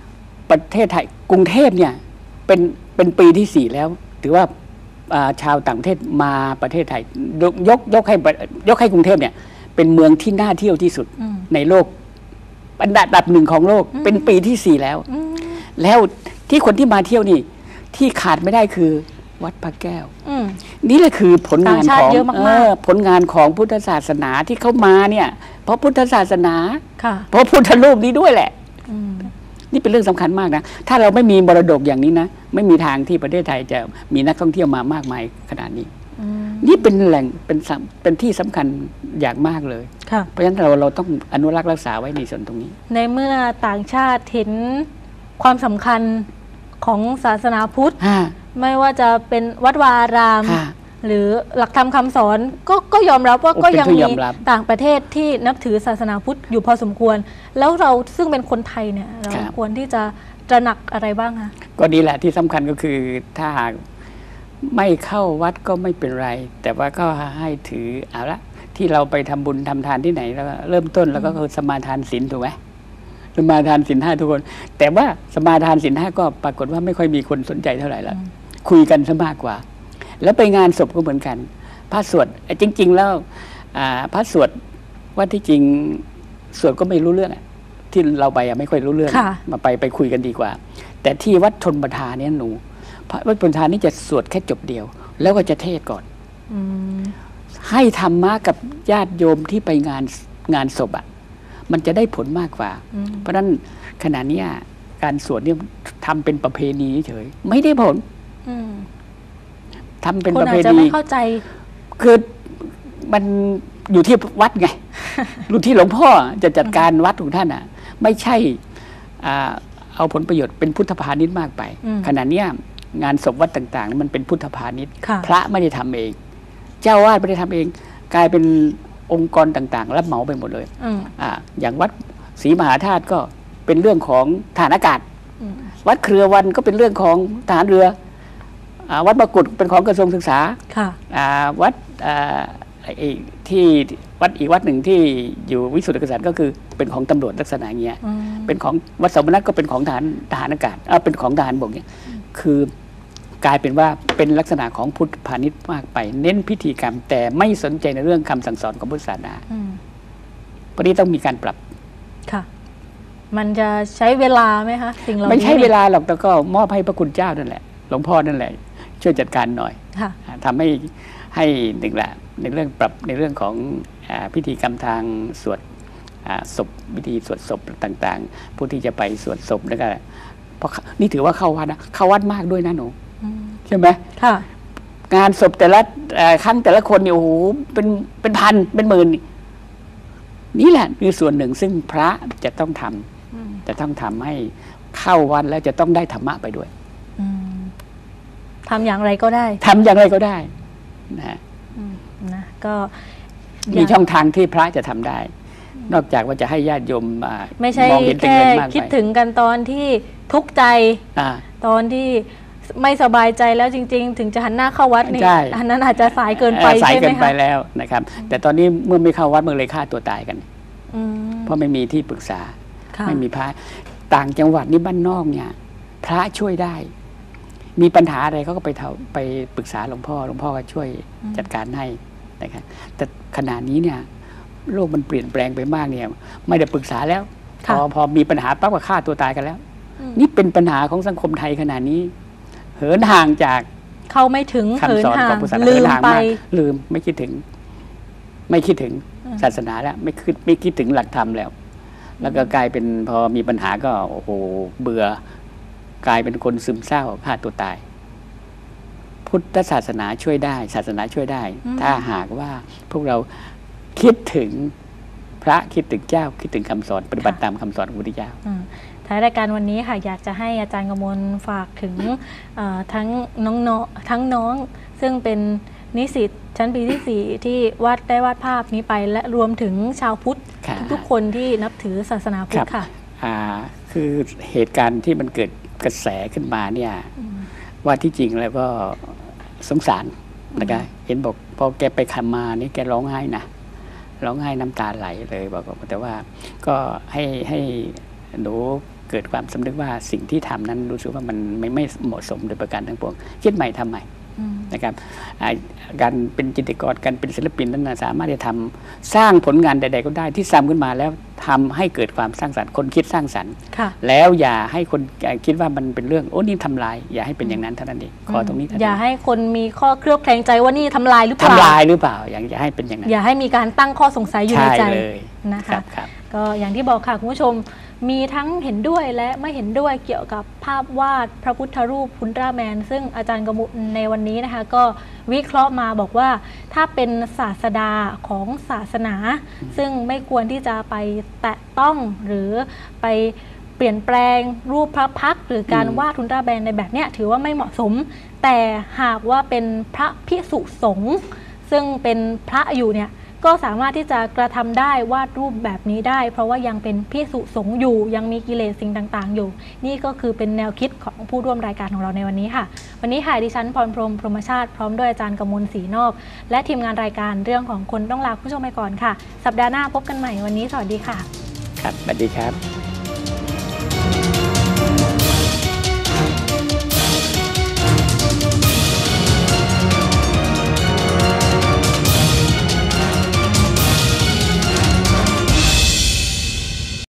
ประเทศไทยกรุงเทพเนี่ยเป็นเป็นปีที่สี่แล้วถือว่าชาวต่างประเทศมาประเทศไทยยกยกยกให้ยกให้กรุงเทพเนี่ยเป็นเมืองที่น่าเที่ยวที่สุดในโลกอันดับหนึ่งของโลกเป็นปีที่สี่แล้วแล้วที่คนที่มาเที่ยวนี่ที่ขาดไม่ได้คือวัดพระแก้วนี่แหละคือผลงานของผลงานของพุทธศาสนาที่เขามาเนี่ยเพราะพุทธศาสนาเพราะพุทธรูปนี้ด้วยแหละนี่เป็นเรื่องสำคัญมากนะถ้าเราไม่มีมรดกอย่างนี้นะไม่มีทางที่ประเทศไทยจะมีนักท่องเที่ยวมามากมายขนาดนี้นี่เป็นแหล่งเป็นเป็นที่สำคัญอย่างมากเลยเพราะฉะนั้นเราเราต้องอนุรักษ์รักษาไว้ในส่วนตรงนี้ในเมื่อต่างชาติเห็นความสำคัญของศาสนาพุทธไม่ว่าจะเป็นวัดวาอารามหรือหลักธรรมคำสอนก็ก็ยอมรับว่าก็ยังมีต่างประเทศที่นับถือศาสนาพุทธอยู่พอสมควรแล้วเราซึ่งเป็นคนไทยเนี่ยเราควรที่จะตระหนักอะไรบ้างคะก็นี่แหละที่สำคัญก็คือถ้าหากไม่เข้าวัดก็ไม่เป็นไรแต่ว่าก็ให้ถือเอาละที่เราไปทำบุญทำทานที่ไหนแล้วเริ่มต้นแล้วก็คือสมาทานศีลถูกไหมสมาทานศีลห้าทุกคนแต่ว่าสมาทานศีลห้าก็ปรากฏว่าไม่ค่อยมีคนสนใจเท่าไหร่ละคุยกันซะมากกว่าแล้วไปงานศพก็เหมือนกันพระสวดจริงๆแล้วพระสวดว่าที่จริงสวดก็ไม่รู้เรื่องที่เราไปไม่ค่อยรู้เรื่องมาไปไปคุยกันดีกว่าแต่ที่วัดชนประทานเนี่ยหนูวัดชนประทานนี่จะสวดแค่จบเดียวแล้วก็จะเทศก่อนให้ธรรมะกับญาติโยมที่ไปงานงานศพอ่ะมันจะได้ผลมากกว่าเพราะฉะนั้นขณะนี้การสวดเนี่ยทำเป็นประเพณีเฉยไม่ได้ผลทำเป็นประเพณีคนอาจจะไม่เข้าใจคือมันอยู่ที่วัดไงอยู่ที่หลวงพ่อจะจัดการวัดของท่านอ่ะไม่ใช่เอาผลประโยชน์เป็นพุทธพาณิชย์มากไปขณะนี้งานศพวัดต่างๆมันเป็นพุทธพาณิชย์พระไม่ได้ทำเองเจ้าวาดไม่ได้ทำเองกลายเป็นองค์กรต่างๆรับเหมาไปหมดเลยอ่าอย่างวัดศรีมหาธาตุก็เป็นเรื่องของทหารอากาศวัดเครือวันก็เป็นเรื่องของทหารเรือวัดมกุฏเป็นของกระทรวงศึกษาวัดที่วัดอีกวัดหนึ่งที่อยู่วิสุทธิกษัตริย์ก็คือเป็นของตำรวจลักษณะเงี้ยเป็นของวัดสมณัตก็เป็นของทหารทหารอากาศเป็นของทหารบกเนี่ยคือกลายเป็นว่าเป็นลักษณะของพุทธพาณิชย์มากไปเน้นพิธีกรรมแต่ไม่สนใจในเรื่องคำสั่งสอนของพุทธศาสนาพอดีต้องมีการปรับค่ะมันจะใช้เวลาไหมคะสิ่งเหล่านี้ไม่ใช่เวลาหรอกแต่ก็มอบให้พระคุณเจ้านั่นแหละหลวงพ่อนั่นแหละช่วยจัดการหน่อยทำให้ให้หนึ่งแหละในเรื่องปรับในเรื่องของพิธีกรรมทางสวดศพวิธีสวดศพต่างๆผู้ที่จะไปสวดศพแล้วก็เพราะนี่ถือว่าเข้าวัดนะเข้าวัดมากด้วยนะหนูใช่ไหมค่ะงานศพแต่ละครั้งแต่ละคนเนี่ยโอ้โหเป็นเป็นพันเป็นหมื่นนี่แหละคือส่วนหนึ่งซึ่งพระจะต้องทำจะต้องทำให้เข้าวัดแล้วจะต้องได้ธรรมะไปด้วยทำอย่างไรก็ได้ทำอย่างไรก็ได้นะนะก็มีช่องทางที่พระจะทำได้นอกจากว่าจะให้ญาติโยมไม่ใช่แค่คิดถึงกันตอนที่ทุกข์ใจตอนที่ไม่สบายใจแล้วจริงๆถึงจะหันหน้าเข้าวัดนี่อันนั้นอาจจะสายเกินไปใช่ไหมคะสายเกินไปแล้วนะครับแต่ตอนนี้เมื่อไม่เข้าวัดเมื่อเลยฆ่าตัวตายกันเพราะไม่มีที่ปรึกษาไม่มีพระต่างจังหวัดนี่บ้านนอกเนี่ยพระช่วยได้มีปัญหาอะไรเขาก็ไปไปปรึกษาหลวงพ่อหลวงพ่อก็ช่วยจัดการให้นะครับแต่ขณะนี้เนี่ยโลกมันเปลี่ยนแปลงไปมากเนี่ยไม่ได้ปรึกษาแล้วพอพอมีปัญหาปั๊บก็ฆ่าตัวตายกันแล้วนี่เป็นปัญหาของสังคมไทยขณะนี้เหินห่างจากเข้าไม่ถึงคำสอนของพุทธศาสนาลืมไปลืมไม่คิดถึงไม่คิดถึงศาสนาแล้วไม่คิดไม่คิดถึงหลักธรรมแล้วแล้วก็กลายเป็นพอมีปัญหาก็โอ้โหเบื่อกลายเป็นคนซึมเศร้าฆ่าตัวตายพุทธศาสนาช่วยได้ศาสนาช่วยได้ถ้าหากว่าพวกเราคิดถึงพระคิดถึงเจ้าคิดถึงคำสอนปฏิบัติตามคำสอนของพระพุทธเจ้าท้ายรายการวันนี้ค่ะอยากจะให้อาจารย์กมลฝากถึงทั้งน้องๆทั้งน้องซึ่งเป็นนิสิตชั้นปีที่สี่ที่วาดได้วาดภาพนี้ไปและรวมถึงชาวพุทธทุกๆคนที่นับถือศาสนาพุทธค่ะคือเหตุการณ์ที่มันเกิดกระแสขึ้นมาเนี่ยว่าที่จริงแล้วก็สงสารนะคะเห็นบอกพอแกไปคำมานี่แกร้องไห้นะร้องไห้น้ำตาไหลเลยบอกแต่ว่าก็ให้ให้หนูเกิดความสำนึกว่าสิ่งที่ทำนั้นรู้สึกว่ามันไม่ไม่เหมาะสมโดยประการทั้งปวงคิดใหม่ทำใหม่นะครับการเป็นจิตรกรการเป็นศิลปินนั้นสามารถจะทำสร้างผลงานใดๆก็ได้ที่ซ้ำขึ้นมาแล้วทำให้เกิดความสร้างสรรค์คนคิดสร้างสรรค์แล้วอย่าให้คนคิดว่ามันเป็นเรื่องโอ้นี่ทำลายอย่าให้เป็นอย่างนั้นเท่านั้นเองขอตรงนี้อย่าให้คนมีข้อเคลือบแคลงใจว่านี่ทำลายหรือเปล่าทำลายหรือเปล่าอย่างอย่าให้เป็นอย่างนั้นอย่าให้มีการตั้งข้อสงสัยอยู่ในใจนะคะก็อย่างที่บอกค่ะคุณผู้ชมมีทั้งเห็นด้วยและไม่เห็นด้วยเกี่ยวกับภาพวาดพระพุทธรูปอุลตร้าแมนซึ่งอาจารย์กมุลในวันนี้นะคะก็วิเคราะห์มาบอกว่าถ้าเป็นศาสดาของศาสนา ซึ่งไม่ควรที่จะไปแตะต้องหรือไปเปลี่ยนแปลงรูปพระพักตร์หรือการวาดอุลตร้าแมนในแบบนี้ถือว่าไม่เหมาะสมแต่หากว่าเป็นพระภิกษุสงฆ์ซึ่งเป็นพระอยู่เนี่ยก็สามารถที่จะกระทำได้วาดรูปแบบนี้ได้เพราะว่ายังเป็นภิกษุสงฆ์อยู่ยังมีกิเลสสิ่งต่างๆอยู่นี่ก็คือเป็นแนวคิดของผู้ร่วมรายการของเราในวันนี้ค่ะวันนี้ค่ะดิฉันพรพรหมพรหมชาติพร้อมด้วยอาจารย์กมลศรีนอกและทีมงานรายการเรื่องของคนต้องลาผู้ชมไปก่อนค่ะสัปดาห์หน้าพบกันใหม่วันนี้สวัสดีค่ะครับสวัสดีครับ